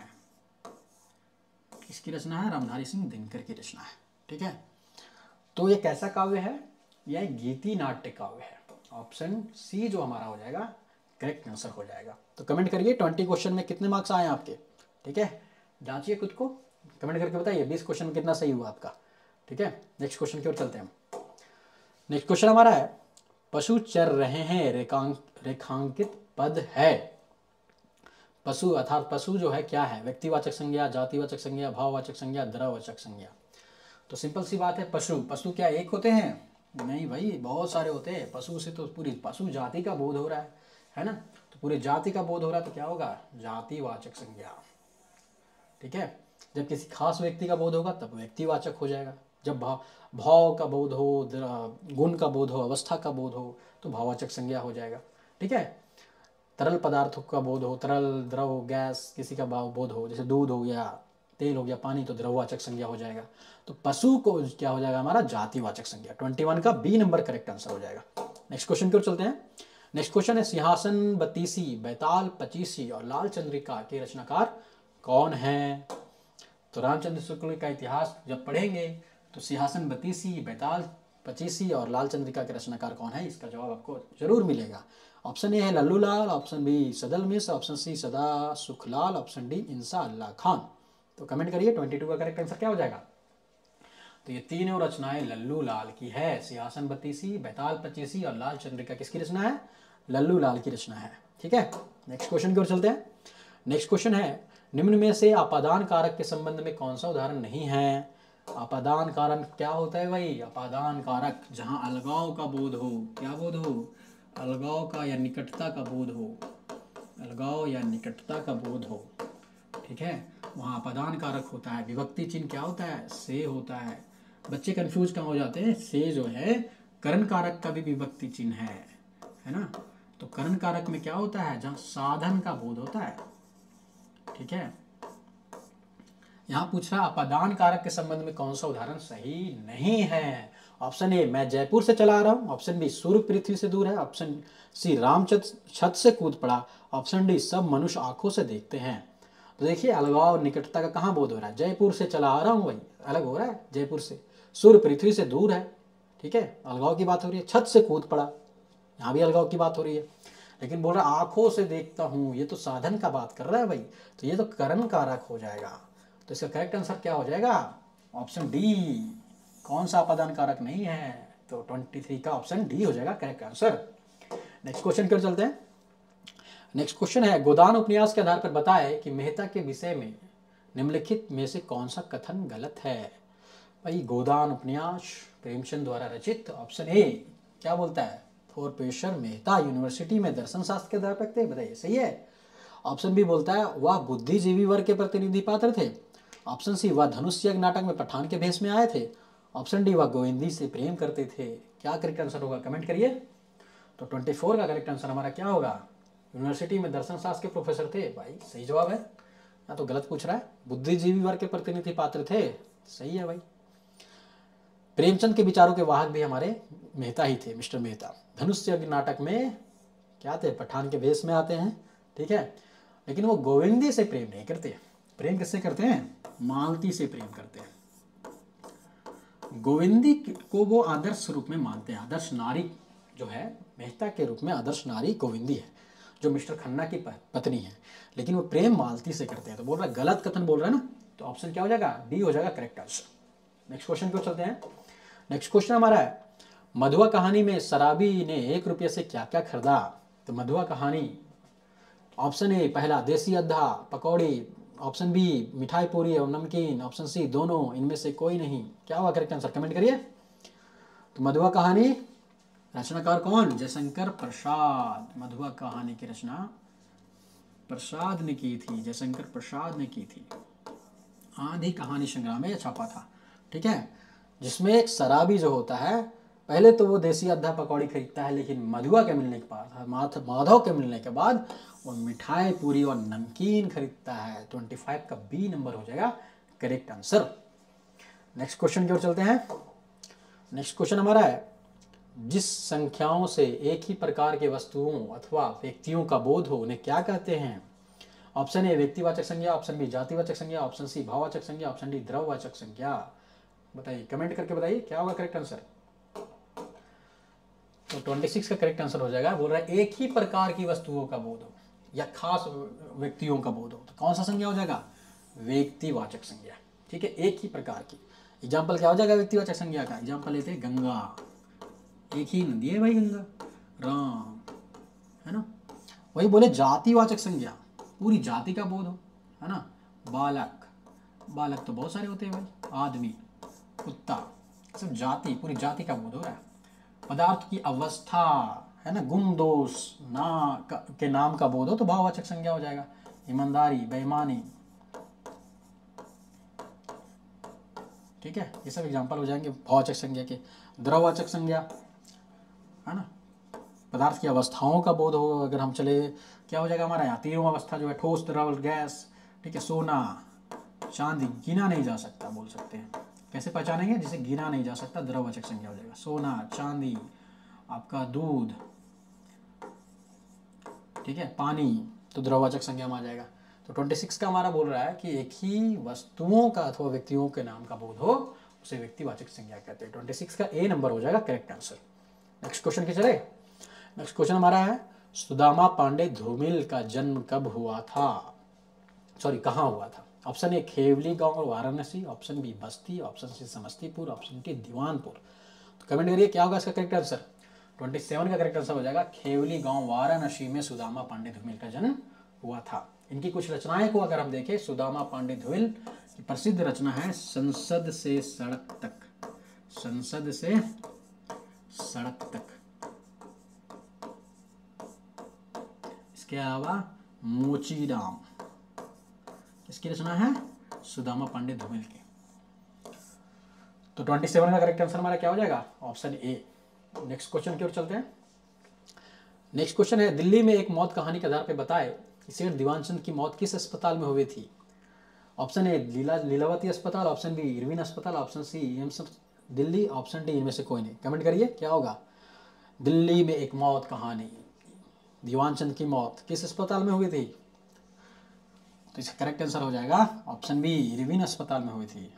किसकी रचना है? रामधारी सिंह दिनकर की रचना है, ठीक है। तो ये कैसा काव्य है? यह गीति नाट्य काव्य है। ऑप्शन सी जो हमारा हो जाएगा करेक्ट आंसर हो जाएगा। तो कमेंट करिए ट्वेंटी क्वेश्चन में कितने मार्क्स आए आपके, ठीक है। जांचिए खुद को, कमेंट करके बताइए बीस क्वेश्चन में कितना सही हुआ आपका, ठीक है। नेक्स्ट क्वेश्चन की ओर चलते हैं। नेक्स्ट क्वेश्चन हमारा है, पशु चर रहे हैं रेखांक रेखांकित पद है। पशु अर्थात पशु जो है क्या है? व्यक्तिवाचक संज्ञा, जातिवाचक संज्ञा, भाववाचक संज्ञा, द्रववाचक संज्ञा। तो सिंपल सी बात है, पशु पशु क्या एक होते हैं? नहीं भाई, बहुत सारे होते हैं। पशु से तो पूरी पशु जाति का बोध हो रहा है, है ना। तो पूरी जाति का बोध हो रहा है तो क्या होगा? जातिवाचक संज्ञा, ठीक है। जब किसी खास व्यक्ति का बोध होगा तब व्यक्तिवाचक हो जाएगा। जब भाव भाव का बोध हो, गुण का बोध हो, अवस्था का बोध हो तो भाववाचक संज्ञा हो जाएगा, ठीक है। तरल पदार्थों का बोध हो, तरल, द्रव, गैस किसी का बोध हो, जैसे दूध हो गया, तेल हो गया, पानी, तो द्रववाचक संज्ञा हो जाएगा। तो पशु को क्या हो जाएगा हमारा? जातिवाचक संज्ञा। ट्वेंटी वन का बी नंबर करेक्ट आंसर हो जाएगा। नेक्स्ट क्वेश्चन की ओर चलते हैं। नेक्स्ट क्वेश्चन है, सिंहासन बत्तीसी, बैताल पचीसी और लाल चंद्रिका के रचनाकार कौन है? तो रामचंद्र शुक्ल का इतिहास जब पढ़ेंगे तो सिंहासन बत्तीसी, बैताल पचीसी और लाल चंद्रिका के रचनाकार कौन है, इसका जवाब आपको जरूर मिलेगा। ऑप्शन ए है Lallu Lal, option B Sadal Mishra, option C Sada Sukhlal, option D Insha Allah Khan. तो कमेंट करिए ट्वेंटी टू का करेक्ट आंसर क्या हो जाएगा। तो ये तीनों रचनाएं लल्लू लाल की है। सिंहासन बत्तीसी, बैताल पचीसी और लाल चंद्रिका किसकी रचना है? लल्लू लाल की रचना है, ठीक है। नेक्स्ट क्वेश्चन की ओर चलते हैं। नेक्स्ट क्वेश्चन है, निम्न में से अपादान कारक के संबंध में कौन सा उदाहरण नहीं है? अपादान कारक क्या होता है भाई? अपादान कारक जहां अलगाव का बोध हो, क्या बोध हो? अलगाव का या निकटता का बोध हो, अलगाव या निकटता का बोध हो, ठीक है, वहाँ अपादान कारक होता है। विभक्ति चिन्ह क्या होता है? से होता है। बच्चे कंफ्यूज कहाँ हो जाते हैं? से जो है करण कारक का भी विभक्ति चिन्ह है, है ना। तो करण कारक में क्या होता है? जहाँ साधन का बोध होता है, ठीक है। यहाँ पूछ रहा अपादान कारक के संबंध में कौन सा उदाहरण सही नहीं है? ऑप्शन ए मैं जयपुर से चला रहा हूँ, ऑप्शन बी सूर्य पृथ्वी से दूर है, ऑप्शन सी राम छत से कूद पड़ा, ऑप्शन डी सब मनुष्य आंखों से देखते हैं। तो देखिए अलगाव निकटता का कहाँ बोध हो रहा है? जयपुर से चला आ रहा हूँ भाई, अलग हो रहा है जयपुर से। सूर्य पृथ्वी से दूर है, ठीक है, अलगाव की बात हो रही है। छत से कूद पड़ा, यहाँ भी अलगाव की बात हो रही है। लेकिन बोल रहा आंखों से देखता हूँ, ये तो साधन का बात कर रहा है भाई, तो ये तो करण कारक हो जाएगा। तो इसका करेक्ट आंसर क्या हो जाएगा? Option D. कौन सा अपादान कारक नहीं है? तो ट्वेंटी थ्री का ऑप्शन डी हो जाएगा करेक्ट आंसर। नेक्स्ट क्वेश्चन की ओर चलते हैं। नेक्स्ट क्वेश्चन है, गोदान उपन्यास के आधार पर बताए कि मेहता के विषय में निम्नलिखित में से कौन सा कथन गलत है? भाई गोदान उपन्यास प्रेमचंद द्वारा रचित। ऑप्शन ए क्या बोलता है? प्रोफेसर मेहता यूनिवर्सिटी में दर्शन शास्त्र के अध्यापक थे, बताइए सही है। ऑप्शन बी बोलता है वह बुद्धिजीवी वर्ग के प्रतिनिधि पात्र थे। ऑप्शन सी वह धनुष यज्ञ नाटक में पठान के भेष में आए थे। ऑप्शन डी वह गोविंदी से प्रेम करते थे। क्या करेक्ट आंसर होगा? कमेंट करिए। तो चौबीस का करेक्ट आंसर हमारा क्या होगा? यूनिवर्सिटी में दर्शन शास्त्र के प्रोफेसर थे। भाई सही जवाब है, या तो गलत पूछ रहा है। बुद्धिजीवी वर्ग के प्रतिनिधि पात्र थे, सही है भाई। प्रेमचंद के विचारों के वाहक भी हमारे मेहता ही थे, मिस्टर मेहता। धनुष यज्ञ नाटक में क्या थे? पठान के भेष में आते हैं, ठीक है, लेकिन वो गोविंदी से प्रेम नहीं करते। प्रेम किससे करते हैं? मालती से प्रेम करते हैं। गोविंदी को वो आदर्श रूप में मानते हैं। आदर्श नारी जो है मेहता के रूप में आदर्श नारी गोविंदी है, जो मिस्टर खन्ना की पत्नी है, लेकिन वो प्रेम मालती से करते हैं। तो बोल रहा है गलत कथन बोल रहा है ना, तो ऑप्शन क्या हो जाएगा? डी हो जाएगा करेक्ट आंसर। नेक्स्ट क्वेश्चन को चलते हैं। नेक्स्ट क्वेश्चन हमारा है, मधुआ कहानी में शराबी ने एक रुपये से क्या क्या खरीदा? तो मधुआ कहानी ऑप्शन ए पहला देसी अद्धा, पकौड़ी, ऑप्शन बी मिठाई पूरी और नमकीन, ऑप्शन सी दोनों, इनमें से कोई नहीं। क्या हुआ करेक्ट आंसर, कमेंट करिए। तो मधुआ कहानी रचनाकार कौन, जयशंकर प्रसाद। मधुआ कहानी की रचना प्रसाद ने की थी, जयशंकर प्रसाद ने की थी। आंधी कहानी संग्राम में छापा था, ठीक है। जिसमें एक शराबी जो होता है, पहले तो वो देसी अद्धा पकौड़ी खरीदता है, लेकिन मधुआ के मिलने के बाद, माधव के मिलने के बाद वो मिठाई पूरी और नमकीन खरीदता है। पच्चीस का बी नंबर हो जाएगा करेक्ट आंसर। नेक्स्ट क्वेश्चन की ओर चलते हैं। नेक्स्ट क्वेश्चन हमारा है, जिस संख्याओं से एक ही प्रकार के वस्तुओं अथवा व्यक्तियों का बोध हो उन्हें क्या कहते हैं। ऑप्शन ए व्यक्तिवाचक संज्ञा, ऑप्शन बी जातिवाचक संज्ञा, ऑप्शन सी भाववाचक संज्ञा, ऑप्शन डी द्रव्यवाचक संज्ञा। बताइए, कमेंट करके बताइए क्या होगा करेक्ट आंसर। तो छब्बीस का करेक्ट आंसर हो जाएगा, बोल रहा है एक ही प्रकार की वस्तुओं का बोध हो या खास व्यक्तियों का बोध हो, तो कौन सा संज्ञा हो जाएगा, व्यक्तिवाचक संज्ञा, ठीक है, एक ही प्रकार की। एग्जाम्पल क्या हो जाएगा व्यक्तिवाचक संज्ञा का, एग्जाम्पल लेते हैं गंगा, एक ही नदी है भाई गंगा, राम, है ना। वही बोले जातिवाचक संज्ञा, पूरी जाति का बोध हो, है ना। बालक, बालक तो बहुत सारे होते हैं भाई, आदमी, कुत्ता, सब जाति, पूरी जाति का बोध हो रहा है। पदार्थ की अवस्था, है ना, गुण दोष ना के नाम का बोध हो तो भाववाचक संज्ञा हो जाएगा। ईमानदारी, बेईमानी, ठीक है, ये सब एग्जाम्पल हो जाएंगे भाववाचक संज्ञा के। द्रव्यवाचक संज्ञा, है ना, पदार्थ की अवस्थाओं का बोध हो। अगर हम चले, क्या हो जाएगा हमारा यहाँ, तीनों अवस्था जो है, ठोस, तरल, गैस, ठीक है। सोना, चांदी, गिना नहीं जा सकता, बोल सकते हैं। कैसे पहचानेंगे, जिसे गिना नहीं जा सकता, द्रव्यवाचक संज्ञा हो जाएगा। सोना, चांदी, आपका दूध, ठीक है, पानी, तो द्रव्यवाचक संज्ञा में आ जाएगा। तो छब्बीस का हमारा बोल रहा है कि एक ही वस्तुओं का अथवा व्यक्तियों के नाम का बोध हो उसे व्यक्तिवाचक संज्ञा कहते हैं। छब्बीस का ए नंबर हो जाएगा करेक्ट आंसर। नेक्स्ट क्वेश्चन की चले। नेक्स्ट क्वेश्चन हमारा है, सुदामा पांडे धूमिल का जन्म कब हुआ था, सॉरी कहाँ हुआ था। ऑप्शन ए खेवली गांव Varanasi, option B Basti, option C Samastipur, option D Deewanpur. तो कमेंट करिए क्या होगा इसका करेक्ट आंसर। सत्ताईस का करेक्ट आंसर हो जाएगा खेवली गांव वाराणसी में सुदामा पांडे धूमिल का जन्म हुआ था। इनकी कुछ रचनाएं को अगर हम देखें, सुदामा पांडे धूमिल की प्रसिद्ध रचना है संसद से सड़क तक, संसद से सड़क तक। इसके अलावा मोचीराम, इसकी रचना है सुदामा पांडे धूमिल की। तो सत्ताईस का करेक्ट आंसर हमारा क्या हो जाएगा, ऑप्शन ए। नेक्स्ट क्वेश्चन की ओर चलते हैं। नेक्स्ट क्वेश्चन है, दिल्ली में एक मौत कहानी के आधार पर बताए कि सेठ दीवानचंद की मौत किस अस्पताल में हुई थी। ऑप्शन ए लीला लीलावती अस्पताल, ऑप्शन बी इरविन अस्पताल, option C AIIMS Delhi, option D इनमें से कोई नहीं। कमेंट करिए क्या होगा। दिल्ली में एक मौत कहानी, दीवानचंद की मौत किस अस्पताल में हुई थी। तो इसका करेक्ट आंसर हो जाएगा ऑप्शन बी, इरविन अस्पताल में हुई थी।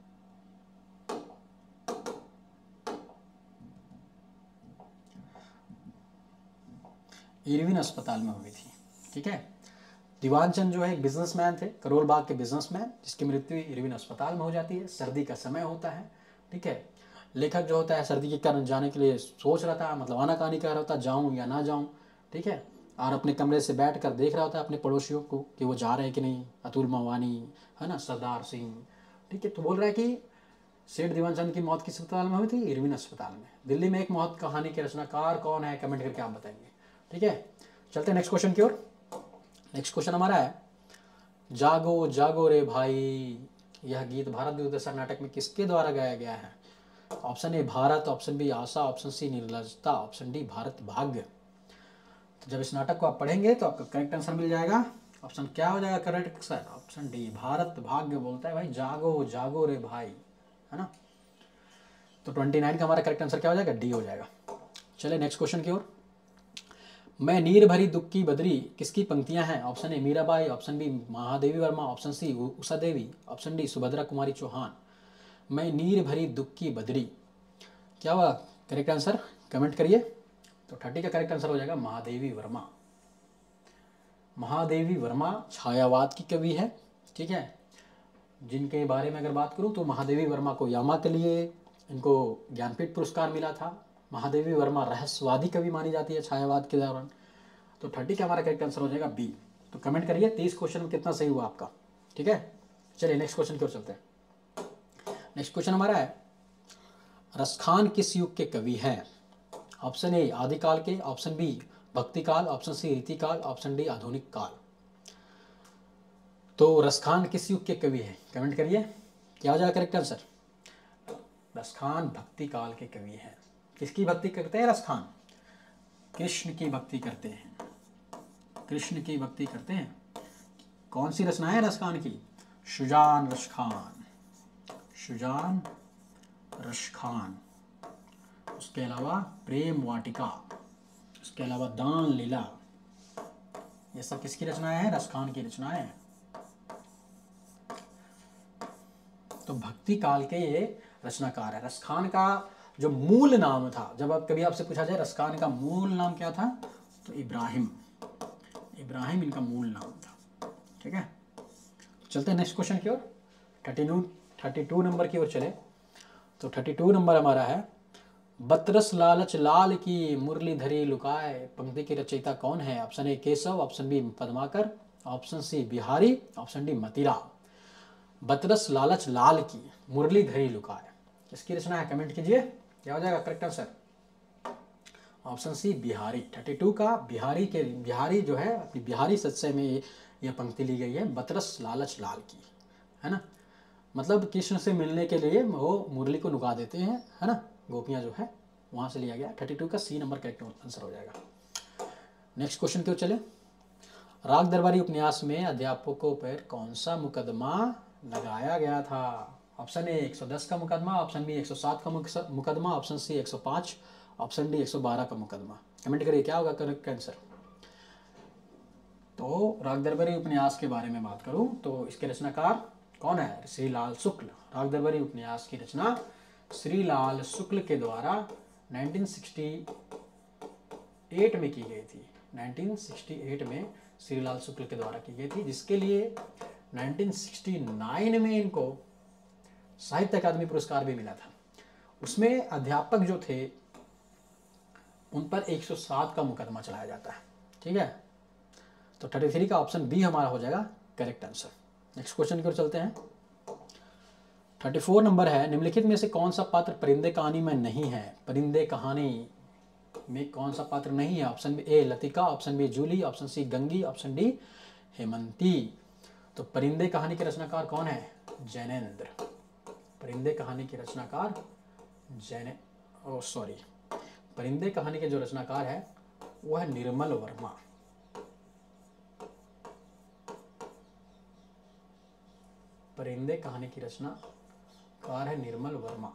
इरविन अस्पताल में हुई थी, ठीक है। दीवानचंद जो है एक बिजनेसमैन थे, करोल बाग के बिजनेसमैन, जिसकी मृत्यु इरविन अस्पताल में हो जाती है। सर्दी का समय होता है, ठीक है। लेखक जो होता है सर्दी के कारण जाने के लिए सोच रहा था, मतलब आनाकानी कर रहा होता, जाऊं या ना जाऊं, ठीक है। और अपने कमरे से बैठ कर देख रहा होता है अपने पड़ोसियों को कि वो जा रहे हैं कि नहीं, अतुल मवानी, है ना, सरदार सिंह, ठीक है। तो बोल रहा है कि सेठ दीवानचंद की मौत किस अस्पताल में हुई थी, इरविन अस्पताल में। दिल्ली में एक मौत कहानी के रचनाकार कौन है, कमेंट करके आप बताएंगे, ठीक है। चलते हैं नेक्स्ट क्वेश्चन की ओर। नेक्स्ट क्वेश्चन हमारा है, जागो जागो रे भाई, यह गीत भारत दूरदर्शन नाटक में किसके द्वारा गाया गया है। Option A Bharat, option B आशा, ऑप्शन सी निर्लजता, ऑप्शन डी भारत भाग्य। तो जब इस नाटक को आप पढ़ेंगे तो आपका करेक्ट आंसर मिल जाएगा। ऑप्शन क्या हो जाएगा correct answer, option D Bharat भाग्य बोलता है भाई, जागो जागो रे भाई, है ना। तो उनतीस का हमारा करेक्ट आंसर क्या हो जाएगा, डी हो जाएगा। चले नेक्स्ट क्वेश्चन की ओर। मैं नीर भरी दुख की बदरी किसकी पंक्तियां हैं। Option A Mirabai, option B Mahadevi Verma, option C Usha Devi, option D Subhadra Kumari Chauhan. मैं नीर भरी दुख की बदरी, क्या हुआ करेक्ट आंसर, कमेंट करिए। तो थर्टी का करेक्ट आंसर हो जाएगा महादेवी वर्मा। महादेवी वर्मा छायावाद की कवि है, ठीक है। जिनके बारे में अगर बात करूं तो महादेवी वर्मा को यामा के लिए इनको ज्ञानपीठ पुरस्कार मिला था। महादेवी वर्मा रहस्यवादी कवि मानी जाती है छायावाद के दौरान। तो थर्टी का हमारा करेक्ट आंसर हो जाएगा बी। तो कमेंट करिए तीस क्वेश्चन में कितना सही हुआ आपका, ठीक है। ठीक है, चलिए नेक्स्ट क्वेश्चन की ओर चलते हैं। नेक्स्ट क्वेश्चन हमारा है रसखान किस युग के कवि हैं? ऑप्शन ए आदिकाल के, ऑप्शन बी भक्ति काल, ऑप्शन सी रीतिकाल, ऑप्शन डी आधुनिक काल। तो रसखान किस युग के कवि हैं? कमेंट करिए, क्या हो जाएगा करेक्ट आंसर? रसखान भक्ति काल के कवि हैं। किसकी भक्ति करते हैं रसखान? कृष्ण की भक्ति करते हैं, कृष्ण की भक्ति करते हैं। कौन सी रचना है रसखान की? शुजान रसखान, शुजान रसखान। उसके अलावा प्रेम वाटिका, उसके अलावा दान लीला, ये सब किसकी रचनाएं हैं? रसखान की रचनाएं हैं। तो भक्ति काल के ये रचनाकार है। रसखान का जो मूल नाम था, जब आप कभी आपसे पूछा जाए रसखान का मूल नाम क्या था, तो इब्राहिम, इब्राहिम इनका मूल नाम था। ठीक है, चलते हैं नेक्स्ट क्वेश्चन की ओर। Thirty two thirty two number की ओर चले। तो थर्टी टू नंबर हमारा है बतरस लालच लाल की मुरली धरी लुकाए, पंक्ति की रचयिता कौन है? Option A Keshav, option B Padmakar, option C Bihari, option D Matiram. बतरस लालच लाल की मुरली धरी लुकाए, किसकी रचना है? कमेंट कीजिए, क्या हो जाएगा correct answer? Option C Bihari. Thirty two का बिहारी के, बिहारी जो है अपनी बिहारी सत्सय में ये यह पंक्ति ली गई है, बतरस लालच लाल की, है ना। मतलब कृष्ण से मिलने के लिए वो मुरली को नुका देते हैं, है ना, गोपियां जो है, वहां से लिया गया। थर्टी टू का सी नंबर करेक्ट आंसर हो जाएगा। नेक्स्ट क्वेश्चन क्यों चले। राग दरबारी उपन्यास में अध्यापकों पर कौन सा मुकदमा लगाया गया था? ऑप्शन ए एक सौ दस का मुकदमा, ऑप्शन बी एक सौ सात का मुकदमा, ऑप्शन सी एक सौ पाँच, ऑप्शन डी एक सौ बारह का मुकदमा। कमेंट करिए, क्या होगा करेक्ट आंसर? तो राग दरबारी उपन्यास के बारे में बात करूं तो इसके रचनाकार कौन है? श्रीलाल शुक्ल। राग दरबारी उपन्यास की रचना श्रीलाल शुक्ल के द्वारा नाइनटीन सिक्सटी एट में की गई थी। नाइनटीन सिक्सटी एट में श्रीलाल शुक्ल के द्वारा की गई थी, जिसके लिए नाइनटीन सिक्सटी नाइन में इनको साहित्य अकादमी पुरस्कार भी मिला था। उसमें अध्यापक जो थे उन पर एक सौ सात का मुकदमा चलाया जाता है। ठीक है, तो थर्टी थ्री का ऑप्शन बी हमारा हो जाएगा करेक्ट आंसर। नेक्स्ट क्वेश्चन की ओर चलते हैं। थर्टी फोर नंबर है निम्नलिखित में से कौन सा पात्र परिंदे कहानी में नहीं है? परिंदे कहानी में कौन सा पात्र नहीं है? Option B A Latika, option B Julie, option C Gangi, option D Hemanti. तो परिंदे कहानी के रचनाकार कौन है? जैनेन्द्र। परिंदे कहानी के रचनाकार जैने ओ सॉरी परिंदे कहानी के जो रचनाकार है वो है निर्मल वर्मा। परिंदे कहानी की रचनाकार है निर्मल वर्मा।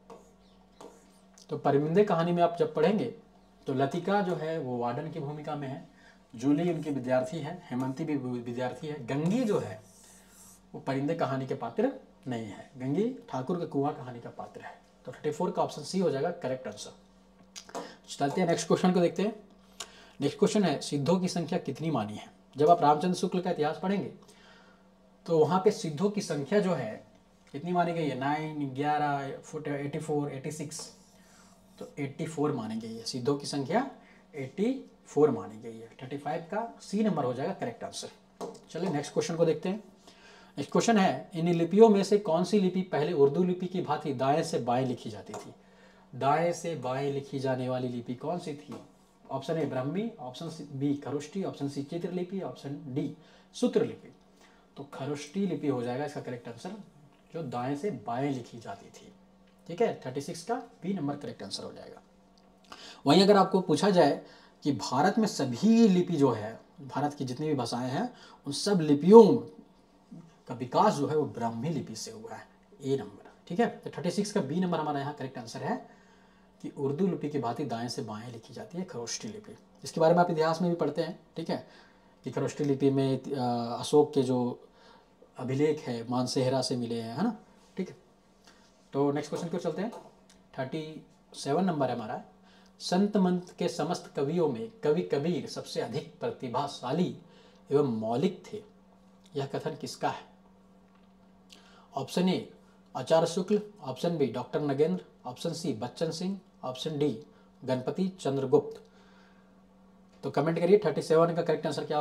तो परिंदे कहानी में आप जब पढ़ेंगे तो लतिका जो है वो वार्डन की भूमिका में है, जूली उनकी विद्यार्थी है, हेमंती भी विद्यार्थी है, गंगी जो है वो परिंदे कहानी के पात्र नहीं है, गंगी ठाकुर के कुआं कहानी का पात्र है। तो थर्टी फोर का ऑप्शन सी हो जाएगा करेक्ट आंसर। चलते हैं नेक्स्ट क्वेश्चन को देखते हैं। नेक्स्ट क्वेश्चन है सिद्धों की संख्या कितनी मानी है? जब आप रामचंद्र शुक्ल का इतिहास पढ़ेंगे तो वहाँ पे सिद्धों की संख्या जो है कितनी मानी गई है? नाइन, ग्यारह, एटी फोर, एटी सिक्स। तो एट्टी फोर मानी गई है, सिद्धों की संख्या एट्टी फोर मानी गई है। थर्टी फाइव का सी नंबर हो जाएगा करेक्ट आंसर। चलिए नेक्स्ट क्वेश्चन को देखते हैं। नेक्स्ट क्वेश्चन है इन लिपियों में से कौन सी लिपि पहले उर्दू लिपि की भांति दाएं से बाएं लिखी जाती थी? दाएं से बाएं लिखी जाने वाली लिपि कौन सी थी? Option A Brahmi, option B Kharosthi, option C चित्रलिपि, ऑप्शन डी सूत्रलिपि। तो खरोष्टी लिपि हो जाएगा इसका करेक्ट आंसर, जो दाएं से बाएं लिखी जाती थी। ठीक है, थर्टी सिक्स का बी नंबर करेक्ट आंसर हो जाएगा। वहीं अगर आपको पूछा जाए कि भारत में सभी लिपि जो है, भारत की जितनी भी भाषाएं हैं उन सब लिपियों का विकास जो है वो ब्राह्मी लिपि से हुआ है, ए नंबर। ठीक है, तो थर्टी सिक्स का बी नंबर हमारा यहाँ करेक्ट आंसर है कि उर्दू लिपि की भांति दाएं से बाएं लिखी जाती है खरोष्टी लिपि। इसके बारे में आप इतिहास में भी पढ़ते हैं। ठीक है, कि खरोष्टी लिपि में अशोक के जो अभिलेख है मानसेहरा से मिले हैं, है ना। ठीक है, तो नेक्स्ट क्वेश्चन को चलते हैं। थर्टी सेवन नंबर है हमारा, संत मंत के समस्त कवियों में कवि कबीर सबसे अधिक प्रतिभाशाली एवं मौलिक थे, यह कथन किसका है? Option A Acharya Shukla, option B doctor Nagendra, option C Bachchan Singh, option D Ganpati Chandragupt. तो कमेंट करिए थर्टी सेवन का करेक्ट आंसर क्या होगा।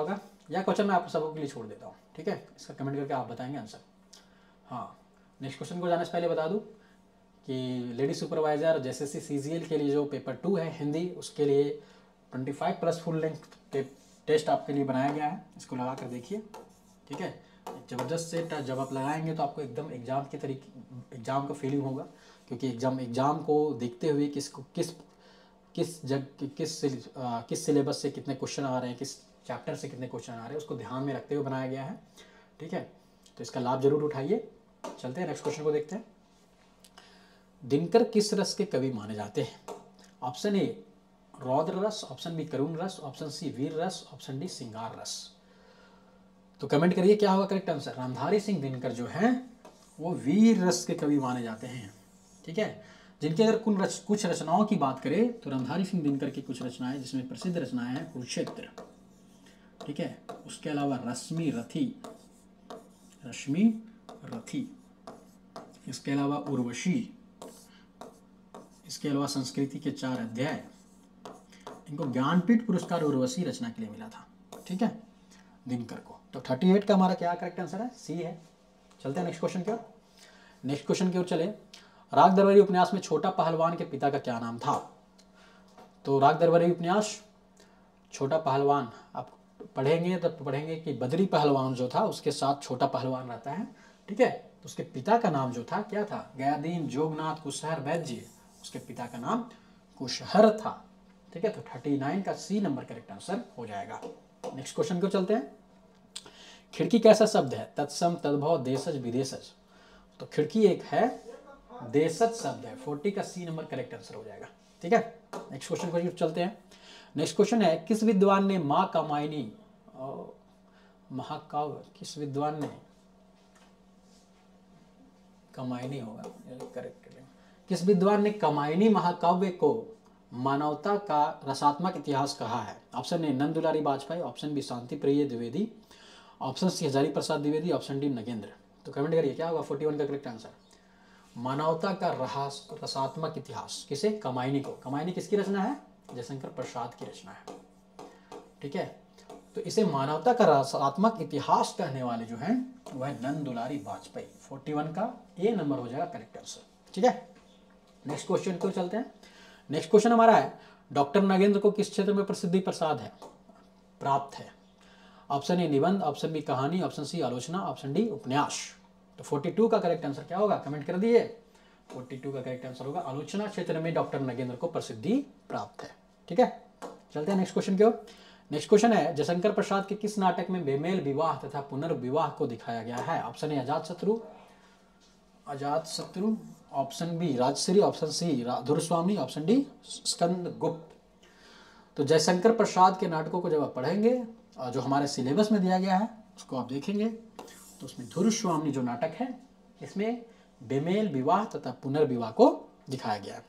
या क्वेश्चन मैं आप सबों के लिए छोड़ देता हूँ, ठीक है, इसका कमेंट करके आप बताएंगे आंसर। हाँ, नेक्स्ट क्वेश्चन को जाने से पहले बता दूँ कि लेडी सुपरवाइजर जेएसएससी सीजीएल के लिए जो पेपर टू है हिंदी, उसके लिए पच्चीस प्लस फुल लेंथ टेस्ट आपके लिए बनाया गया है, इसको लगा कर देखिए, ठीक है। ज़बरदस्त से जब आप लगाएंगे तो आपको एकदम एग्ज़ाम के तरीके एग्ज़ाम का फीलिंग होगा, क्योंकि एग्ज़ाम एग्ज़ाम को देखते हुए किसको किस किस जग किस आ, किस सिलेबस से कितने क्वेश्चन आ रहे हैं, किस चैप्टर से कितने क्वेश्चन आ रहे हैं, उसको ध्यान में रखते हुए बनाया गया है, ठीक है। तो इसका लाभ जरूर उठाइए। चलते हैं नेक्स्ट क्वेश्चन को देखते हैं। दिनकर किस रस के कवि माने जाते हैं? ऑप्शन ए रौद्र रस, ऑप्शन बी करुण रस, ऑप्शन सी वीर रस, ऑप्शन डी सिंगार रस। तो कमेंट करिए क्या होगा करेक्ट आंसर। रामधारी सिंह दिनकर जो हैं वो वीर रस के कवि माने जाते हैं, ठीक है। जिनके अगर कुछ रच, कुछ रचनाओं की बात करें तो रामधारी सिंह दिनकर की कुछ रचनाएं, जिसमें प्रसिद्ध रचनाएं हैं कुरुक्षेत्र, ठीक है, उसके अलावा रश्मि रथी, रश्मि रथी, इसके अलावा उर्वशी, इसके अलावा संस्कृति के चार अध्याय, इनको ज्ञानपीठ पुरस्कार उर्वशी रचना के लिए मिला था, ठीक है, दिनकर को। तो अड़तीस का हमारा क्या करेक्ट आंसर है? सी है। चलते हैं नेक्स्ट क्वेश्चन की ओर। नेक्स्ट क्वेश्चन की ओर चले। राग दरबारी उपन्यास में छोटा पहलवान के पिता का क्या नाम था? तो राग दरबारी उपन्यास छोटा पहलवान आप पढ़ेंगे तो पढ़ेंगे कि बद्री पहलवान जो था उसके साथ छोटा पहलवान रहता है, ठीक है। तो उसके पिता का नाम जो था क्या था? गयादीन जोगनाथ कुशहर वैद्य, उसके पिता का नाम कुशहर था, ठीक है। तो उनतालीस का सी नंबर करेक्ट आंसर हो जाएगा। नेक्स्ट क्वेश्चन को चलते हैं। खिड़की कैसा शब्द है? तत्सम, तद्भव, देशज, विदेशज। तो खिड़की एक है, देशज शब्द है। चालीस का सी नंबर करेक्ट आंसर हो जाएगा, ठीक है। नेक्स्ट क्वेश्चन को चलते हैं। नेक्स्ट क्वेश्चन है किस विद्वान ने मां कामायनी महाकाव्य, किस विद्वान ने कामायनी होगा करेक्ट, किस विद्वान ने कामायनी महाकाव्य को मानवता का रसात्मक इतिहास कहा है? Option A Nand Dulare Vajpeyi, option B Shanti Priya Dwivedi, option C Hazari Prasad Dwivedi, option D Nagendra. तो कमेंट करिए क्या होगा इकतालीस का करेक्ट आंसर। मानवता का रहस रसात्मक इतिहास किसे? कामायनी को। कामायनी किसकी रचना है? जयशंकर प्रसाद की रचना है, ठीक है। तो इसे मानवता का रसात्मक इतिहास कहने वाले जो हैं वह नंद दुलारी वाजपेयी। इकतालीस का ए नंबर हो जाएगा करेक्ट आंसर, ठीक है। नेक्स्ट क्वेश्चन को चलते हैं। नेक्स्ट क्वेश्चन हमारा है डॉक्टर नगेंद्र को किस क्षेत्र में प्रसिद्धि प्रसाद है प्राप्त है? ऑप्शन ए निबंध, ऑप्शन बी कहानी, ऑप्शन सी आलोचना, ऑप्शन डी उपन्यास। तो बयालीस का करेक्ट आंसर क्या होगा? कमेंट कर दिए। बयालीस का करेक्ट आंसर होगा आलोचना क्षेत्र में डॉक्टर नगेंद्र को प्रसिद्धि प्राप्त है, ठीक है। चलते हैं नेक्स्ट क्वेश्चन की ओर। नेक्स्ट क्वेश्चन है जयशंकर प्रसाद के किस नाटक में बेमेल विवाह तथा पुनर्विवाह को दिखाया गया है? ऑप्शन ए अजात Shatru, Ajat Shatru, option B Rajshri, option C Dhruvswami, option D Skand Gupt. तो जयशंकर प्रसाद के नाटकों को जब आप पढ़ेंगे और जो हमारे सिलेबस में दिया गया है उसको आप देखेंगे तो उसमें धुरस्वामी जो नाटक है इसमें बेमेल विवाह तथा पुनर्विवाह को दिखाया गया है,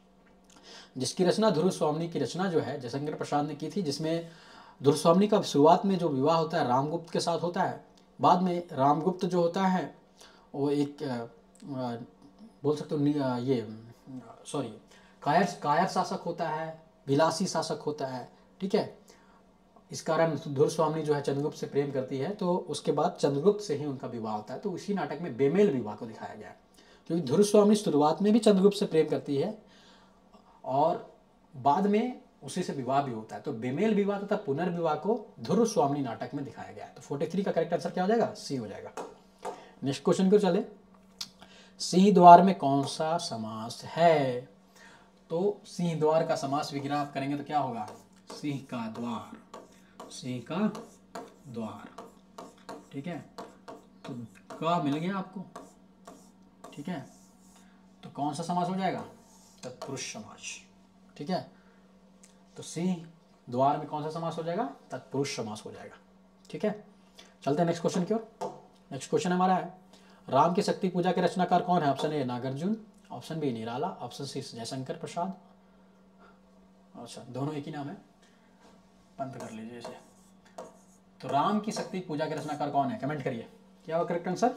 जिसकी रचना धुरस्वामी की रचना जो है जयशंकर प्रसाद ने की थी, जिसमें धुरस्वामी का शुरुआत में जो विवाह होता है रामगुप्त के साथ होता है, बाद में रामगुप्त जो होता है वो एक आ, बोल सकते हो ये सॉरी कायर कायर शासक होता है, विलासी शासक होता है, ठीक है। इस कारण धुरस्वामी जो है चंद्रगुप्त से प्रेम करती है, तो उसके बाद चंद्रगुप्त से ही उनका विवाह होता है। तो इसी नाटक में बेमेल विवाह को दिखाया गया है, क्योंकि धुरस्वामी शुरुआत में भी चंद्रगुप्त से प्रेम करती है और बाद में उसी से विवाह भी होता है। तो बेमेल विवाह तथा पुनर्विवाह को धुरस्वामी नाटक में दिखाया गया है। तो तैंतालीस का करेक्ट आंसर क्या हो जाएगा? सी हो जाएगा। नेक्स्ट क्वेश्चन को चले। सिंह द्वार में कौन सा समास है? तो सिंह द्वार का समास विग्रह आप करेंगे तो क्या होगा? सिंह का द्वार, सिंह का द्वार, ठीक है। तो का मिल गया आपको, ठीक है। तो कौन सा समास हो जाएगा? तत्पुरुष समास, ठीक है। तो सिंह द्वार में कौन सा समास हो जाएगा? तत्पुरुष समास हो जाएगा, ठीक है। चलते हैं नेक्स्ट क्वेश्चन की ओर। नेक्स्ट क्वेश्चन हमारा है राम की शक्ति पूजा के रचनाकार कौन है? Option A Nagarjun, option B Nirala, option C Jaishankar Prasad. अच्छा, दोनों एक ही नाम है, बंद कर लीजिए इसे। तो राम की शक्ति पूजा के रचनाकार कौन है? कमेंट करिए क्या होगा करेक्ट आंसर।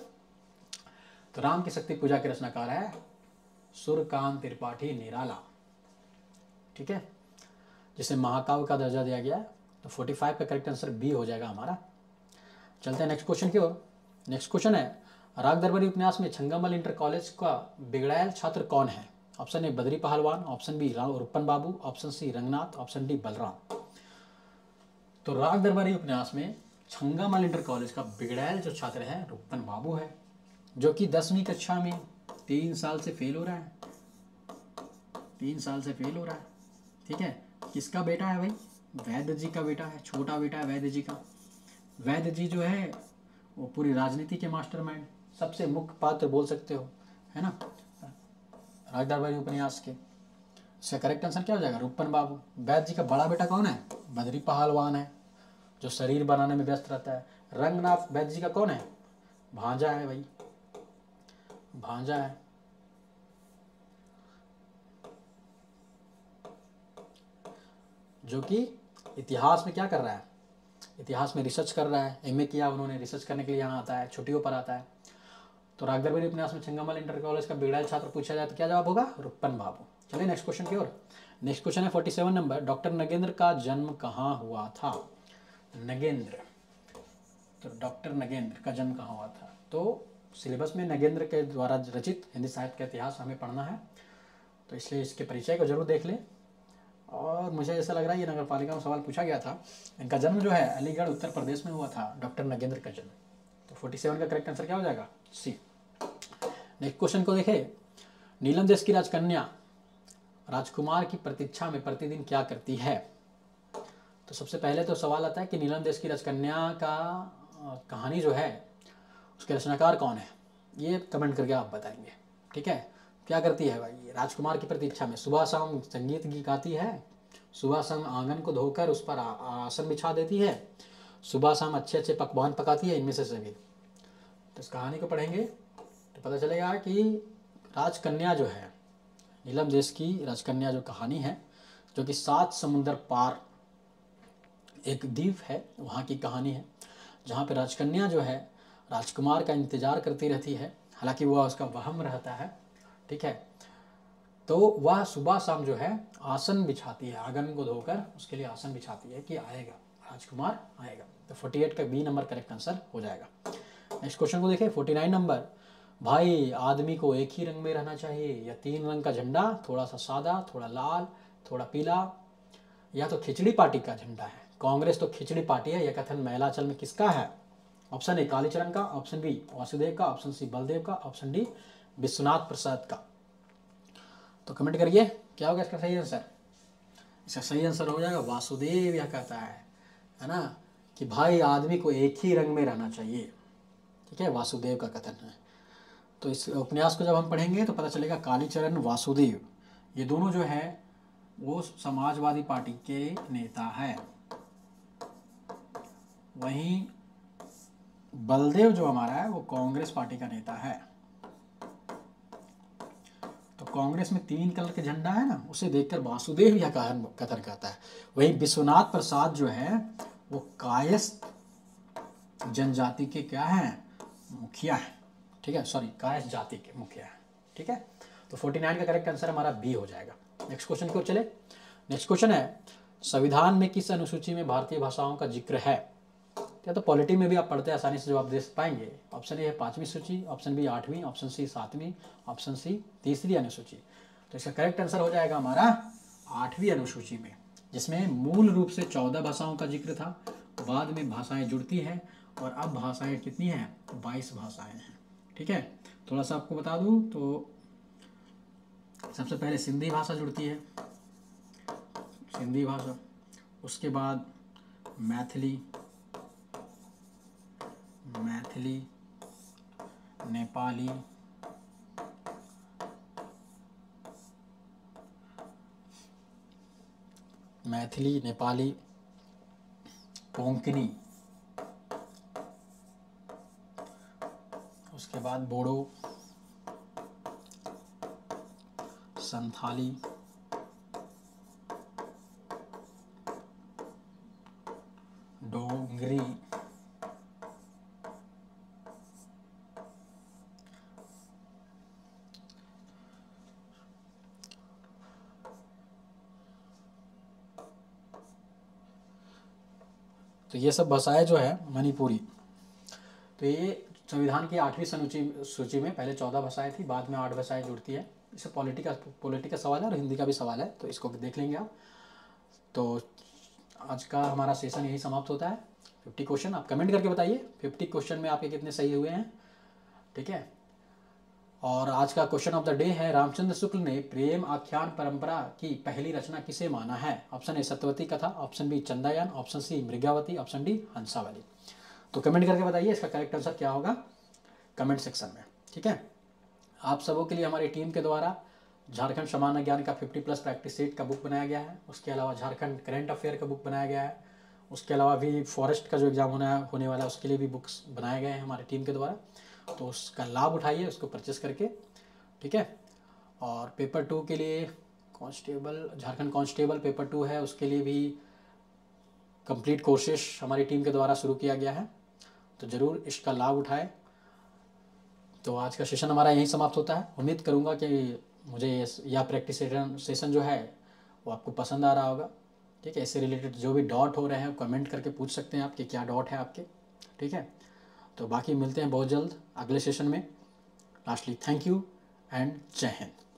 तो राम की शक्ति पूजा के रचनाकार है सूर्यकांत त्रिपाठी निराला, ठीक है, जिसे महाकाव्य का दर्जा दिया गया है। तो पैंतालीस का करेक्ट आंसर बी हो जाएगा हमारा चलते हैं नेक्स्ट क्वेश्चन की ओर। नेक्स्ट क्वेश्चन है, राग दरबारी उपन्यास में छंगामल इंटर कॉलेज का बिगड़ैल छात्र कौन है? Option A Badri Pahalwan, option B Rupan Babu, option C Rangnath, option D Balram. तो राग दरबारी उपन्यास में छंगामल इंटर कॉलेज का बिगड़ैल जो छात्र है रुपन बाबू है, जो कि दसवीं कक्षा में तीन साल से फेल हो रहा है, तीन साल से फेल हो रहा है। ठीक है, किसका बेटा है भाई? वैद्य जी का बेटा है, छोटा बेटा है वैद्य जी का। वैद्य जी जो है वो पूरी राजनीति के मास्टरमाइंड, सबसे मुख्य पात्र बोल सकते हो, है ना, राग दरबारी उपन्यास के। इसका करेक्ट आंसर क्या हो जाएगा? रुपन बाबू। वैद्य जी का बड़ा बेटा कौन है? बद्री पहलवान है, जो शरीर बनाने में व्यस्त रहता है। रंगनाथ वैद्य जी का कौन है? भांजा है भाई, भांजा है। जो कि इतिहास में क्या कर रहा है? इतिहास में रिसर्च कर रहा है, एमए किया उन्होंने, रिसर्च करने के लिए यहाँ आता है, छुट्टियों पर आता है। तो राग दरबारी उपन्यास में छंगामल इंटर कॉलेज का बिगड़ैल छात्र पूछा जाए तो क्या जवाब होगा? रुपन बाबू। चलिए नेक्स्ट क्वेश्चन की ओर। नेक्स्ट क्वेश्चन है forty seven number, doctor Nagendra का जन्म कहाँ हुआ था? नगेंद्र, तो डॉक्टर नगेंद्र का जन्म कहाँ हुआ था? तो सिलेबस में नगेंद्र के द्वारा रचित हिंदी साहित्य का इतिहास हमें पढ़ना है, तो इसलिए इसके परिचय को जरूर देख लें। और मुझे ऐसा लग रहा है ये नगर पालिका में सवाल पूछा गया था। इनका जन्म जो है अलीगढ़ उत्तर प्रदेश में हुआ था, डॉक्टर नगेंद्र का जन्म। तो फोर्टी सेवन का करेक्ट आंसर क्या हो जाएगा? सी। नेक्स्ट क्वेश्चन को देखें, नीलम देश की राजकन्या राजकुमार की प्रतीक्षा में प्रतिदिन क्या करती है? तो सबसे पहले तो सवाल आता है कि नीलम देश की राजकन्या का कहानी जो है उसके रचनाकार कौन है? ये कमेंट करके आप बताएंगे। ठीक है, क्या करती है भाई? राजकुमार की प्रतीक्षा में सुबह शाम संगीत गीत गाती है, सुबह शाम आंगन को धोकर उस पर आसन बिछा देती है, सुबह शाम अच्छे अच्छे पकवान पकाती है, इनमें से सभी। तो इस कहानी को पढ़ेंगे तो पता चलेगा कि राजकन्या जो है, नीलम देश की राजकन्या जो कहानी है, जो कि सात समुंदर पार एक द्वीप है, वहाँ की कहानी है, जहाँ पे राजकन्या जो है राजकुमार का इंतजार करती रहती है, हालांकि वह उसका वहम रहता है। ठीक है, तो वह सुबह शाम जो है आसन बिछाती है, आंगन को धोकर उसके लिए आसन बिछाती है कि आएगा राजकुमार आएगा। तो अड़तालीस का बी नंबर करेक्ट आंसर हो जाएगा। नेक्स्ट क्वेश्चन को देखें, उनचास नंबर, भाई आदमी को एक ही रंग में रहना चाहिए या तीन रंग का झंडा, थोड़ा सा सादा, थोड़ा लाल, थोड़ा पीला, या तो खिचड़ी पार्टी का झंडा है? कांग्रेस तो खिचड़ी पार्टी है, यह कथन महिलाचल में किसका है? ऑप्शन ए कालीचरण का, ऑप्शन बी वासुदेव का, ऑप्शन सी बलदेव का, ऑप्शन डी विश्वनाथ प्रसाद का। तो कमेंट करिए क्या होगा इसका सही आंसर। इसका सही आंसर हो जाएगा वासुदेव। यह कहता है है ना कि भाई आदमी को एक ही रंग में रहना चाहिए। ठीक है, वासुदेव का कथन है। तो इस उपन्यास को जब हम पढ़ेंगे तो पता चलेगा कालीचरण वासुदेव ये दोनों जो है वो समाजवादी पार्टी के नेता है, वहीं बलदेव जो हमारा है वो कांग्रेस पार्टी का नेता है। तो कांग्रेस में तीन कलर के झंडा है ना, उसे देखकर वासुदेव यह कथन कहता है। वहीं विश्वनाथ प्रसाद जो है वो कायस्थ जनजाति के क्या है? मुखिया है। ठीक है, सॉरी कायस्थ जाति के मुखिया है। ठीक है, तो उनचास का करेक्ट आंसर हमारा बी हो जाएगा। नेक्स्ट क्वेश्चन की ओर चले। नेक्स्ट क्वेश्चन है, संविधान में किस अनुसूची में भारतीय भाषाओं का जिक्र है? या तो पॉलिटी में भी आप पढ़ते आसानी से जवाब दे पाएंगे। ऑप्शन ए है पांचवी सूची, ऑप्शन बी आठवीं, ऑप्शन सी सातवीं, ऑप्शन सी तीसरी अनुसूची। तो इसका करेक्ट आंसर हो जाएगा हमारा आठवीं अनुसूची में, जिसमें मूल रूप से चौदह भाषाओं का जिक्र था, बाद में भाषाएं जुड़ती हैं और अब भाषाएं कितनी हैं? बाईस भाषाएं हैं। ठीक है, थोड़ा सा आपको बता दूं तो सबसे पहले सिंधी भाषा जुड़ती है, सिंधी भाषा, उसके बाद मैथिली, मैथिली, नेपाली, मैथिली, नेपाली, कोंकणी, उसके बाद बोडो, संथाली, डोगरी, तो ये सब भाषाएं जो है मणिपुरी, तो ये संविधान की आठवीं सूची सूची में पहले चौदह भाषाएं थी, बाद में आठ भाषाएं जुड़ती है। इसे पॉलिटिका पॉलिटिका सवाल है और हिंदी का भी सवाल है, तो इसको देख लेंगे आप। तो आज का हमारा सेशन यही समाप्त होता है। फिफ्टी क्वेश्चन आप कमेंट करके बताइए फिफ्टी क्वेश्चन में आपके कितने सही हुए हैं, ठीक है। और आज का क्वेश्चन ऑफ द डे है, रामचंद्र शुक्ल ने प्रेम आख्यान परंपरा की पहली रचना किसे माना है? ऑप्शन ए सत्यवती कथा, option B Chandayan, option C Mrigavati, option D Hansavali. तो कमेंट करके बताइए इसका करेक्ट आंसर क्या होगा कमेंट सेक्शन में, ठीक है। आप सबों के लिए हमारी टीम के द्वारा झारखंड सामान्य ज्ञान का फिफ्टी प्लस प्रैक्टिस सेट का बुक बनाया गया है। उसके अलावा झारखंड करेंट अफेयर का बुक बनाया गया है। उसके अलावा भी फॉरेस्ट का जो एग्ज़ाम होना होने वाला है उसके लिए भी बुक्स बनाए गए हैं हमारी टीम के द्वारा। तो उसका लाभ उठाइए, उसको परचेस करके, ठीक है। और पेपर टू के लिए constable, Jharkhand constable paper two है, उसके लिए भी कंप्लीट कोर्सेज हमारी टीम के द्वारा शुरू किया गया है, तो ज़रूर इसका लाभ उठाएं। तो आज का सेशन हमारा यहीं समाप्त होता है। उम्मीद करूँगा कि मुझे यह प्रैक्टिस सेशन सेशन जो है वो आपको पसंद आ रहा होगा, ठीक है। इससे रिलेटेड जो भी डाउट हो रहे हैं कमेंट करके पूछ सकते हैं आप कि क्या डाउट है आपके, ठीक है। तो बाकी मिलते हैं बहुत जल्द अगले सेशन में। लास्टली थैंक यू एंड जय हिंद।